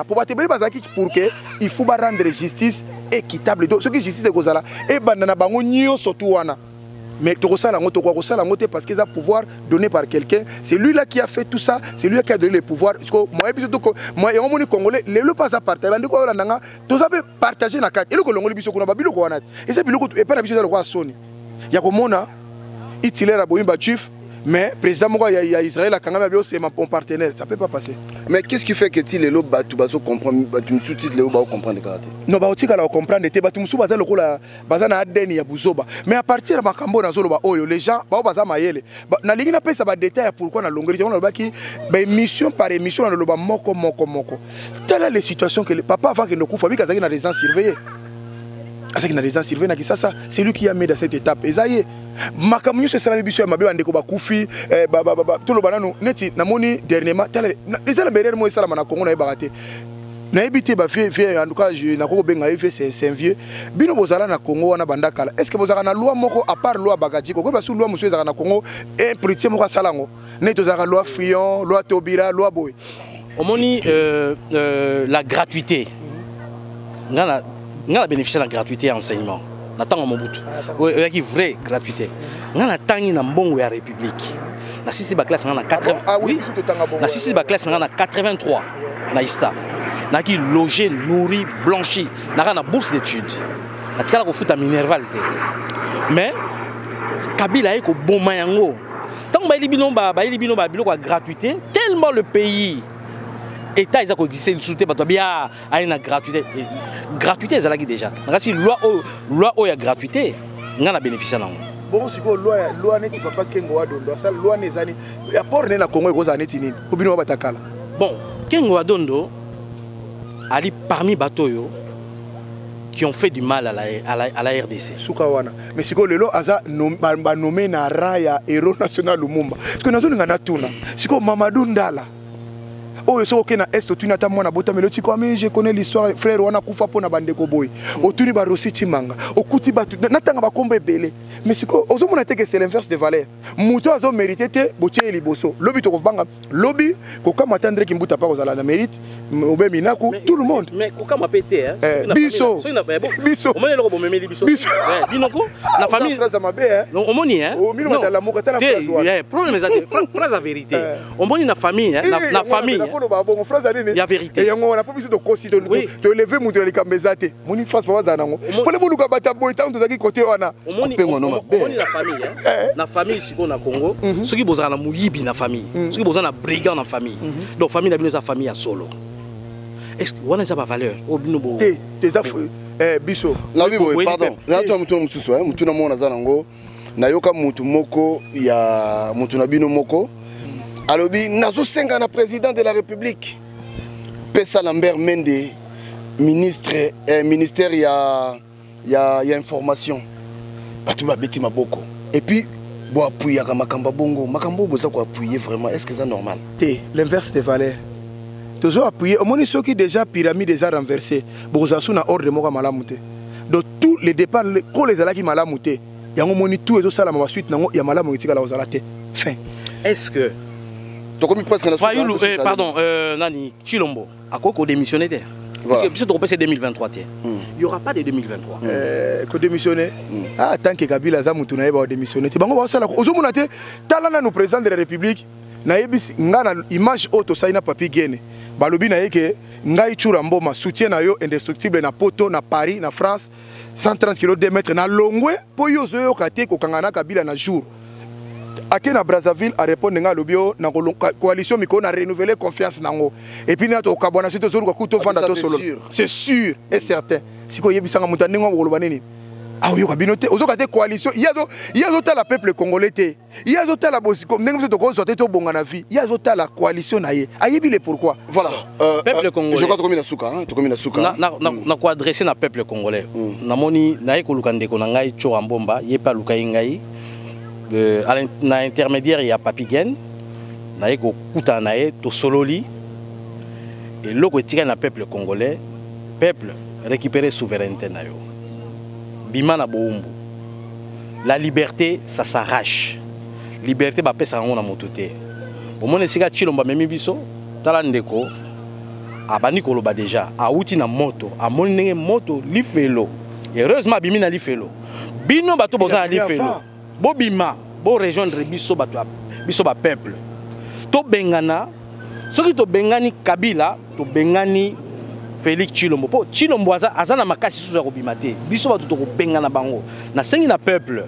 que il faut rendre justice équitable. Donc, ce qui est justice, c'est que ça et banana bango nio surtout wana. Mais tu as la moto, tu as la moto parce qu'ils ont pouvoir donné par quelqu'un. C'est lui là qui a fait tout ça, c'est lui qui a donné le pouvoir. Moi, moi, et on moni congolais, les le pas à partager. Tu as partagé la carte. Et le congolais biso kuna babilo ko wana. Et c'est biloko et pas la biso de roi Sony. Ya ko mona itilera boyimba chief. Mais le président Israël a quand même c'est mon partenaire, ça ne peut pas passer. Mais qu'est-ce qui fait que tu les lobes tu vas comprendre, tu me sous-titres les lobes comprendre le karaté? Non, bah tu vas comprendre, tu me sous-titres le rôle bazana adeni ya buzoba. Mais à partir de makambo na zolo oyo les gens ba baza mayele. Na lingi na pesa ba détail pourquoi na longueur on ba ki ba émission par émission na loba moko moko moko. Telle est la situation que le papa avant que ne kufa bika zaki na résidence surveillée. Avec une résidence surveillée na ça c'est lui qui a mis dans cette étape. Et ça y est. Makamunyo se sala biso ya mabe bandeko bakufi eh ba ba ba tout le banano neti namoni dernièrement tele les ala berere mo sala na Congo na ebagate na ebité ba vie vie en tout cas je na ko benga vie c'est c'est un vieux bino bozala na Congo wana bandakala est-ce que bozala na loi moko à part loi bagaji ko ba sous loi monsieur zaka na Congo et politique moko salango neto zaka loi Frion loi Tobira loi Boy omoni euh, euh, la gratuité ngala ngala bénéficier de la gratuité enseignement. Natanga Mobutu. Oui, il y a vraie gratuité. Nous avons tangi na mbongo ya République. Na sisi ba classe na quatre-vingts. Ah oui. Na sisi ba classe na quatre-vingt-trois na Ista. Na qui logé, nourri, blanchi. Na na bourse d'études. Na tikala ko futa Minerval te. Mais Kabila eko bon mayango. Tant ba libino ba ba libino ba biloko gratuité tellement le pays État ils ont existé le soutien parce bien à une gratuité gratuité ils ont déjà si loi loi o ya gratuité on a bénéficié là bon si ko loi loi neti papa kengo wa dondo ça loi nezani ya port na Congo ko za neti nini ko bino batakala bon kengo wa dondo ali parmi batoyo qui ont fait du mal à la à la, à la R D C Soukawana mais si ko lelo aza ba nommé na raya héros national Lumumba parce que nazo ngana tuna si ko Mamadou Ndala. Oh, est na est tu n'as mona bota mais le tiko mais je connais l'histoire frère wana kufa pona bandeko boy otuni ba rosi chimanga okuti ba natanga ba kombe belé mais siko ozo mona te que c'est l'inverse de valeur muto azo mérité te botie liboso lobi to kobanga lobi ko kama tendre ki mbuta pa kozala na mérite obe minaku tout le monde mais ko kama pété hein biso biso o mona loko bomemeli biso binoko na famille phrase mabe hein o moni hein o mino la moka ta la phrase ouais problème c'est phrase la vérité o moni na famille hein na famille il y a vérité. Et on a pas besoin de considérer de lever mon de l'écambezate. Mon une face pour zanango. Pour les bons luka bata boy tant de côté wana. On moni la famille hein. La famille si on a Congo, ceux qui bossent na muyibi na famille, ceux qui bossent na brigand na famille. Donc famille na bino sa famille à solo. Est-ce que wana ça pas valeur? Au bino bo. Tes eh biso. La bibo pardon. Na to mutu mususu hein, mutu na mona zanango. Na yoka mutu moko ya mutu na bino moko. Alobi nazo senga na président de la République Pesa Lambert Mende ministre eh, ministère ya ya ya information batu ba beti maboko et puis bo appuyer ka makamba bongo makambo boza ko appuyer vraiment est-ce que c'est normal té l'inverse des valeurs toujours appuyer au moins ceux qui déjà pyramide déjà renversé boza sous na ordre moko malamu té donc tous les départs ko les ala ki malamu té yango moni tout ezo sala ma suite nango ya malamu etika la ozala té fin est-ce que Fayulu, eh, pardon, euh, Nani, Chilombo, à quoi qu'on démissionné? Parce que si tu repasses deux mille vingt-trois, il n'y aura pas de deux mille vingt-trois. Que démissionner. Ah, tant que Kabila a démissionné. Tu vas voir ça. Aujourd'hui, talana nous président de la République. Na yebisi ngana image auto saina papi gene. Balobi na yeke ngai churambo ma soutien na yo indestructible na poto na Paris na France cent trente kilomètres deux mètres na Longwe po yo zo yo kate ko kangana Kabila na jour. Ake na Brazzaville a répondre nga lobio na coalition miko na renouveler confiance nango. Et puis na to kabona sito zo ko kuto fanda to solo. C'est sûr et certain. Siko yebisa nga mutane ngo ko lobaneni. Ah oui, kabinote, ozo kate coalition, il y a do, il y a d'autres la peuple congolais té. Il y a d'autres la bosi comme n'importe quoi sortir to bonga na vie. Il y a d'autres la coalition naie. Ayebi le pourquoi. Voilà. Euh, peuple congolais. Je crois que na suka, hein, to comme na suka. Na na na ko adresser na peuple congolais. Na moni nae ko lukande ko ngai chora mbomba, yepa lukai ngai. Euh na intermédiaire il y a Papigen. Nae ko kuta nae to sololi. Et loko tika na peuple congolais, peuple récupérer souveraineté na yo. Bimana boumbu. La liberté, ça s'arrache. Liberté, bah pesa on a mototé. Au moins, si tu chilomba memi biso, talandeko, abani koloba déjà, a outi na moto, a monenge moto, li felo. Heureusement, bimina li felo. Bino bato boza li felo. Bo bima, bo rejoindre biso bato, biso ba peuple. To bengana, ce qui to bengani Kabila, to bengani Félix Tshilombo. Po Tshilombo aza azana makasi suza ko bimate. Biso ba to ko benga na bango. Na sengi na peuple.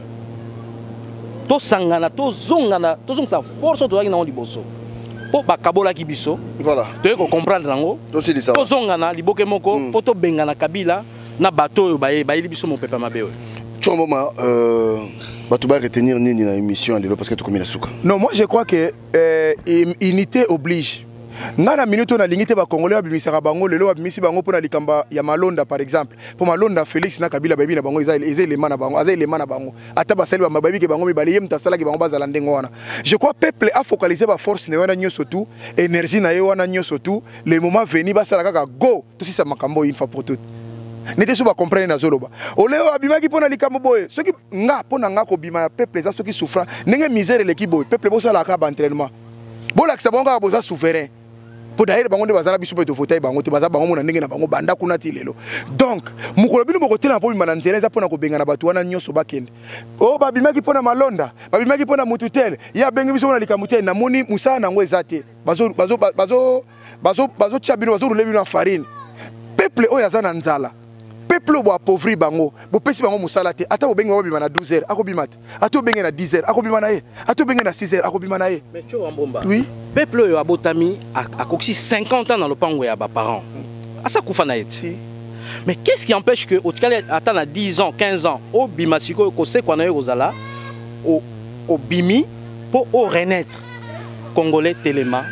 To sangana to zongana, to zong sa force to na liboso. Po ba kabola ki biso. Voilà. To ko comprendre nango. To si ça. To zongana liboke moko, po to benga na Kabila na bato yo ba ba biso mon peuple mabe. Tshomoma euh bato ba retenir nini na émission lelo parce que to komi na suka. Non, moi je crois que euh, unité oblige. Ngana minute na lingité ba congolais abimisaka bango lelo abimisi bango pona likamba ya Malonda par exemple. Pour Malonda Félix na Kabila baby na bango eza eza élément na bango, eza élément na bango. Ata ba sali ba baby ke bango mibali yem tasala ke bango bazala ndengo wana. Je crois peuple a focalisé ba force na wana nyoso tout, énergie na yo wana nyoso tout, le moment venu ba sala kaka go, tout si ça makambo une fois pour toutes. N'était pas comprendre na zoloba. Oleo abimaki pona likambo boye. Ce qui nga pona nga ko bima peuple za ceux qui souffrent, nenge misère l'équipe boye. Peuple bo sala ka ba entraînement. Bo la sabonga boza souverain. Pour d'ailleurs bango de bazala biso peto fauteuil bango te baza bango mona ndenge na bango banda kuna ti lelo. Donc mukolo bino boko tela po bimana nzela za pona ko benga na batu wana nyoso bakende. Oh babimaki pona Malonda, babimaki pona Mututel. Ya bengi biso na likamutel na moni musa na ngo ezate. Bazo bazo bazo bazo bazo tchabino bazo rouler bino na farine. Peuple oya za na nzala. Peuple bo appauvri bango, bo pesi bango musala te. Ata bo bengi bo bima na douze heures, ako bimate. Ata bo bengi na dix heures, ako bima na ye. Ata bo bengi na six heures, ako bima na ye. Mais tu Mbomba. Oui. Peuple yo abotami a coxi cinquante ans dans le pango ya ba parents. Asa kufa na eti. Mais qu'est-ce qui empêche que au tikale attendre dix ans, quinze ans, au bima siko ko se kwa na yo kozala au au bimi pour au renaître congolais telema.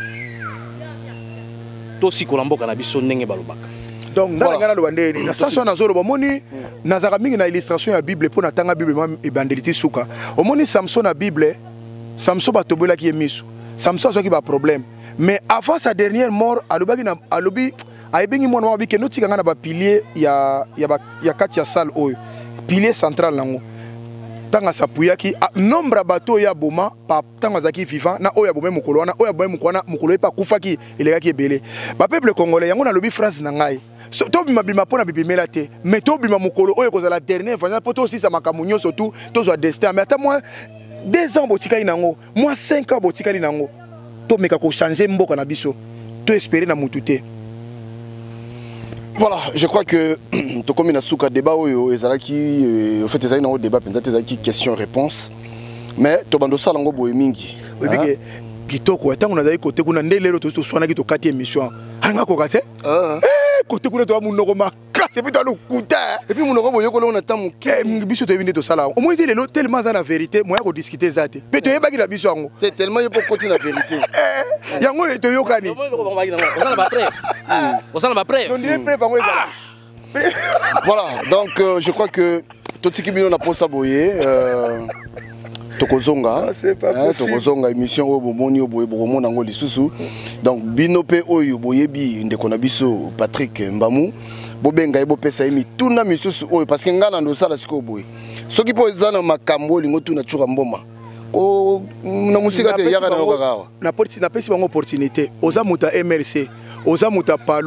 To sikolambo kana biso ndenge balobaka. Donc dans la Rwandais, ça soit na zolo bomoni nazaka mingi na illustration ya Bible pour na tanga Bible moi evangelité suka. Omoni Samson na Bible, Samson ba tobola ki emisu. Samson so ki ba problème. Mais avant sa dernière mort, alobaki na alobi ayebengi mwana mabi ke notika ngana ba pilier ya ya ba ya kati ya salle oyo. Pilier central nango. Tanga sapuyaki nombre bateau ya boma pa tanga zaki vivant na oya bomé mukolo wana oya bomé mukwana mukolo pa kufaki elegaki ebele. Ba peuple congolais yango na lobi phrase na ngai. So, to bima bima pona bibimela te mais to bima mukolo oyo kozala dernier fois poto aussi ça makamunyo surtout to zo destin mais ata moi deux ans botika inango moi cinq ans botika inango to meka ko changer mboka na biso to espérer na mututé. Voilà, je crois que to comme na suka débat oyo ezalaki au fait ezali na débat penza ezalaki question réponse mais to bando sala ngo boye mingi oui kitoko atango na zali côté kuna ndelelo to to swana ki to kati émission anga ko kate eh côté kuna to munoko makase puis to le kuta et puis munoko boye ko lona tamu ke biso to binde to sala au moins lelo tellement za na vérité moya ko discuter zate pe to yebaki na biso yango tellement yepo côté na vérité yango to yokani osala ba prêt osala ba prêt non dire prêt bango ezala. Voilà, donc euh, je crois que totiki bino na posa boye euh tokozonga hein tokozonga émission oyo bomoni oboye bokomona ngo lisusu donc bino pe oyo boyebi ndeko na biso Patrick Mbamu bobenga ebo pesa emi tuna misusu oyo parce que ngana ndo sala siko boye soki po ezana makambo lingo tuna tshura mboma o na musika te yaka na okawa na porti na pesi bango opportunité oza muta M L C oza muta Palu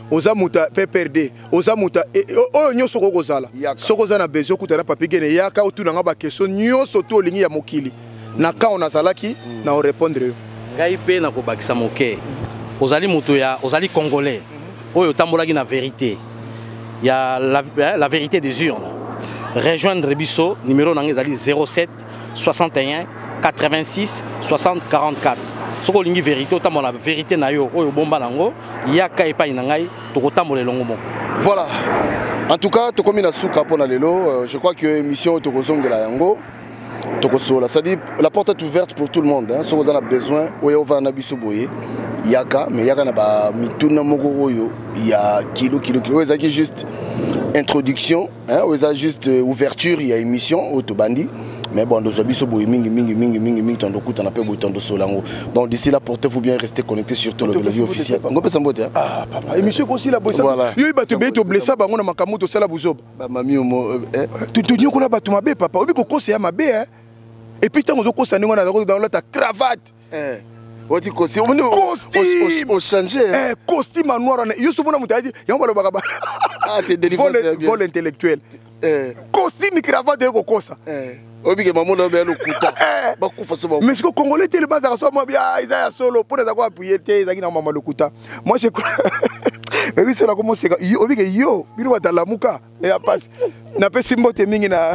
oza muta P P R D oza muta oyo nyonso kokozala sokoza na besoin kutana papier gene yaka otuna nga ba question nyonso to lingi ya mokili na ka on azalaki na on répondre ngai pe na ko bakisa moke ozali mutu ya ozali congolais oyo tambolaki na vérité ya la, la vérité des urnes rejoindre biso numéro nanga ezali zéro sept soixante et un quatre-vingt-six soixante quarante-quatre soko lingi vérité otambola vérité na yo oyo bomba nango yaka epai na ngai tokotambola elongo moko. Voilà, en tout cas tokomi na suka pona lelo, je crois que émission tokozongela yango tokosola, ça dit la porte est ouverte pour tout le monde hein. Si vous en avez besoin oyo va na biso boye yaka mais yaka na ba mituna moko oyo ya kilo kilo kilo ezaki juste introduction hein, oza juste ouverture ya émission otobandi. Mais bon, nous avons besoin de mingi mingi mingi mingi mingi tant de coups, tant de peu tant de solango. Donc d'ici là, portez-vous bien, restez connectés sur tout le vie officiel. On peut s'emboter. Ah papa, et monsieur aussi la bosse. Voilà. Il va te bête au blessé, bah on a makamoto ça la bouzob. Bah mamie au mot. Tu te dis qu'on a battu ma bé papa. Obi ko conseiller ma bé hein. Et puis tant on ko ça on a dans la ta cravate. Eh. On dit costume, on on changer. Eh costume noir on yo somo na mutaji, yango ba ba. Ah t'es délivré vol intellectuel. Eh costume cravate yo ko ça. Eh Obi maman na be lokuta. Ba kufa so ba. Mais ce que congolais tele baza so mo bia Isaiah solo pour za ko appuyer te za kina mama lokuta. Moi je mais oui cela comment c'est obi ke yo bino wa talamuka et a passe. Na pe simbote mingi na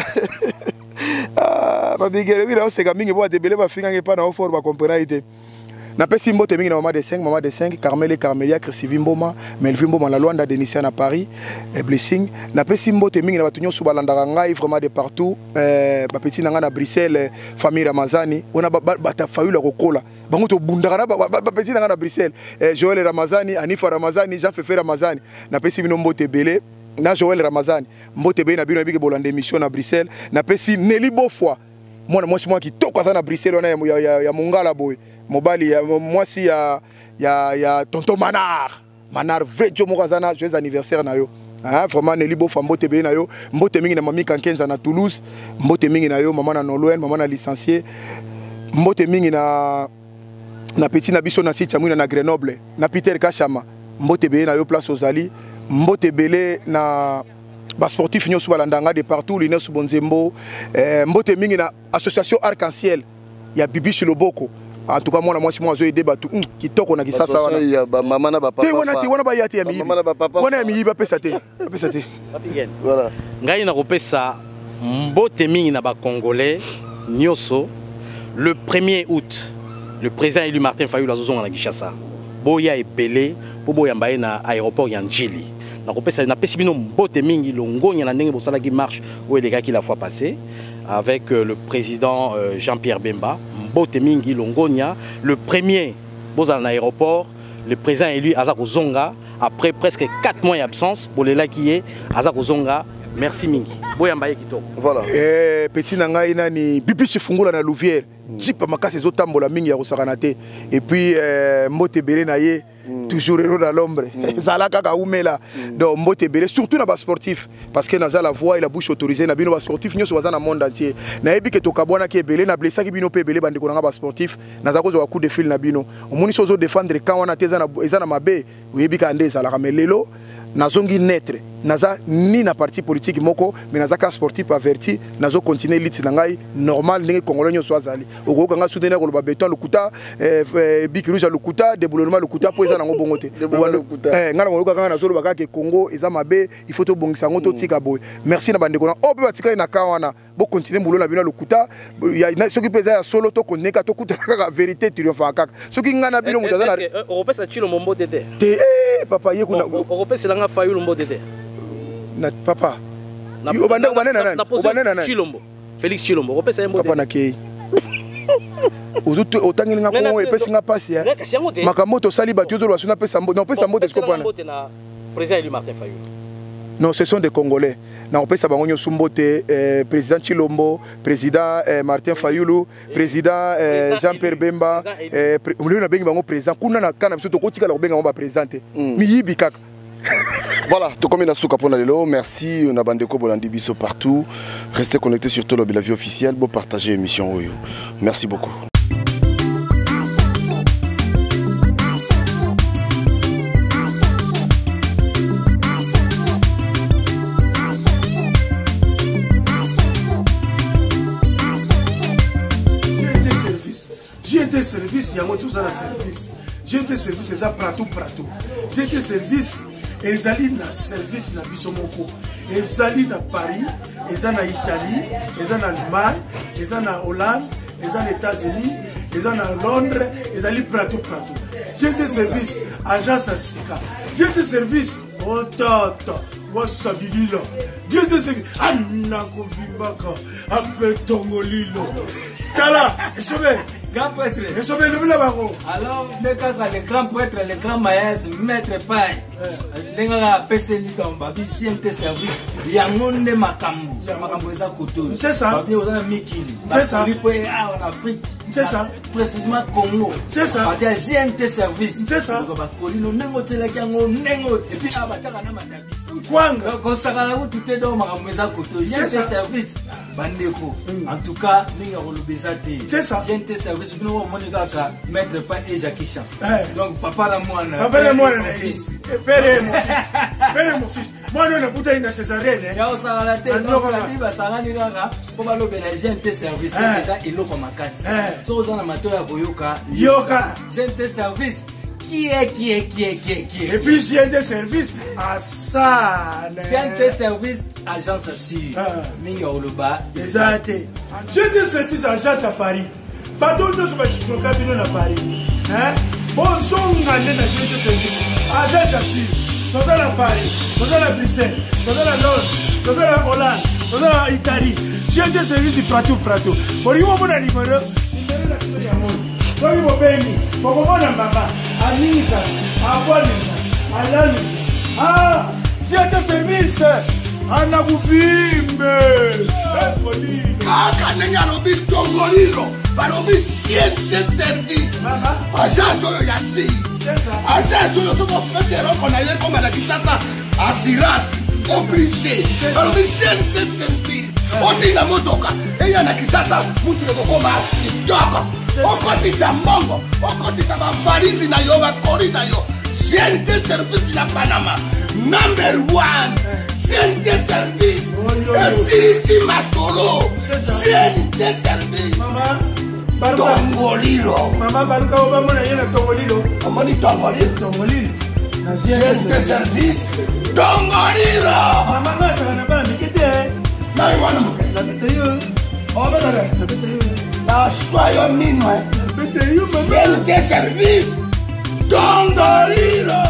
ah ba bigere bino c'est ka mingi bo de bele ba finga ngepa na offer ba comprendre ite. Na pe simbote mingi na maman de cinq maman de cinq Carmel et Carmelia Chrissy Mboma Melvin Mboma la Luanda Denisiana à Paris et Blessing na pe simbote mingi na batunyo subalanda ngai vraiment de partout euh ba petit nanga na Bruxelles famille Ramazani on a bata fayula kokola bango to bundara ba petit nanga na Bruxelles Joël Ramazani Anifa Ramazani Jean Fefe Ramazani na pe simino mbote belé na Joël Ramazani mbote be na bino bige bolande émission na Bruxelles na pe si Nelly Bofwa moi moi moi qui toka ça na Bruxelles on a ya ya mongala boy mobali ya moi si ya ya ya tonton Manar Manar vrai jo mokazana joyeux anniversaire na yo ah vraiment Nelly Bofwa mbote be na yo mbote mingi na mami Kankenza na Toulouse mbote mingi na yo maman na Nolwen maman na licencié mbote mingi na na petit na biso na site chamuna na Grenoble na Peter Kachama mbote be na yo place Ozali mbote belé na ba sportif nyonso balandanga de partout Linus Bonzembo eh, mbote mingi na association Arc-en-Ciel ya Bibi Shiloboko. En tout cas moi moi moi zo aider batu kitoko na kisasa wana ya ba mama na ba papa te wana te wana ba yati ya mi mama na ba papa wana mi ba pesa te pesa te voilà ngai na kopesa mbote mingi na ba congolais nyoso le premier août le président élu Martin Fayulu azozonga na Kinshasa boya ebele po boya mbaye na aéroport ya Njili na kopesa na pesi bino mbote mingi longonya na ndenge bosala ki marche ou elegaki la fois passée avec euh, le président euh, Jean-Pierre Bemba mbote mingi longonya le premier bozala na aéroport le président élu Azako Zonga après presque quatre mois d'absence pour les lakier Azako Zonga merci mingi boya mbaye kitoko voilà eh petit nanga ina ni bibi chifungula na Louvière jipa makasi zotambola mingi ya kosakana te et puis euh, mbote belé na ye Mm. toujours héros dans l'ombre zalaka ka umela donc mbote belé surtout na ba sportif parce que naza la voix et la bouche autorisée na bino ba sportif nyoso baza na monde entier na yebi ke tokabwana ke belé na blessa ki bino pe belé bande ko na ba sportif naza ko zo coup de fil na bino omoni sozo défendre quand wana teza na eza na mabe yebi ka ndeza la kamelelo nazongi netre naza ni na parti politique moko mais naza ka sportif averti nazo continuer lit na ngai normal ndenge congolais nyoso azali okoka nga soutenir ko ba béton lokuta eh biki rouge lokuta déboulonnement lokuta po eza nango bongo te eh ngana ngoloka kanga nazo lobaka ke Congo eza mabe il faut to bongisa ngo to tika boy merci na bande ko na o pe batika na ka wana bo continuer mbulo na bino lokuta ya soki peza ya solo to koneka to kuta kaka vérité triomphe kaka soki ngana bino mutaza na europesa chilo mombo tete te eh papa ye kuna europesa langa Fayulu mbo tete na papa obanda obanda nani obanda nani Chilombo Félix Chilombo opesa yembo papa na kei ozutu otangi nga kongo epesi nga pasi ya makamoto sali batu zo lwasuna pesa mbo non pesa mbo de scope na président élu Martin Fayulu non ce sont des Congolais na opesa bango nyo sumbote eh, président Chilombo président eh, Martin Fayulu président eh, Jean-Pierre Bemba eh, on na bengi bango président kuna na kana biso to kotika la benga ba présidente mi yibi kaka. Voilà, tout comme il a souka pour lelo, merci, on a bandeko bolandi biso partout. Restez connectés sur Tolo la vie officielle, bon partager l'émission Oyo. Merci beaucoup. service, il y a tout ça dans service. G T service, c'est ça partout, partout. G T service, ils allaient dans service dans Bissomoko. Ils allaient dans Paris, ils allaient en Italie, ils allaient en Allemagne, ils allaient en Hollande, ils allaient aux États-Unis, ils allaient en Londres, ils allaient partout, partout. G T service, agence à Sika. G T service, oh tata, wasabidila. G T service, anako vimbaka, ape tongolilo. Kala, esobe. Grand prêtre. Esobe, le bila bango. Alors, le grand prêtre, le grand maïs, maître paille. Les gars, P C L dans Babi, G M T service. Il y a un monde de Makambu. Makambu est à côté. C'est ça. Babi, on a Mikili. C'est ça. En Afrique. C'est ça. Précisément Congo. C'est ça. Babi, G M T service. C'est ça. Et puis, ah, bah, t'as un amateur. Kwanga. Quand ça va là, tout est dans Makambu est à côté. G M T service. Bandeko. En tout cas, nous avons le Bézati. C'est ça. G M T service. Nous avons Maître Fa et Jackie Chan. Donc, papa la moine. Papa la moine. Père et mon fils. Père et mon fils. Moi, nous, on a une césarienne. Il y a aussi la tête. Donc, ça dit, bah, ça va dire, pour aller au G M T service. C'est ça, il est comme un casse. Si vous avez un amateur à Boyoka, Yoka. G M T service. Qui est, qui est, qui est, qui est, qui est. Et puis, G M T service à ça. G M T service, agence assure. Minga Oloba. Exact. G M T service, agence à Paris. Pardon, nous sommes à Paris. Hein? Bon, son année dans G M T service. Agence assure. Nous sommes à Paris. Nous sommes à Bruxelles. Nous sommes à Londres. Nous sommes à Hollande. Nous sommes à Italie. G M T service du pratou, pratou. Pour lui, on a un numéro. Numéro de la maison. Soki bobengi, bokomona mbaka, anisa, abonisa, alalisa. Ah, G M T service, anakuvimbe. Kaka nenge alobi tongolilo, balobi G M T service. Agence oyo ya si. Agence oyo soko fese roko na ye koma na Kinshasa, assurance obligé. Balobi G M T service. Otinga motoka, eya na Kinshasa, mutu ekokoma kitoko. Okotisa mbongo, okotisa bavalizi na yo, bakori na yo. G M T service na Panama, number one. G M T service, esirisi masolo. G M T service. Tongolilo. Mama baruka obamona yena Tongolilo. Omoni Tongolilo. Tongolilo. G M T service, Tongolilo. Mama ngata na bana mikete. Na iwana muke. Na biteyo. Oh betare. Na biteyo. Na soyo minwe. Biteyo mama. G M T service, Tongolilo.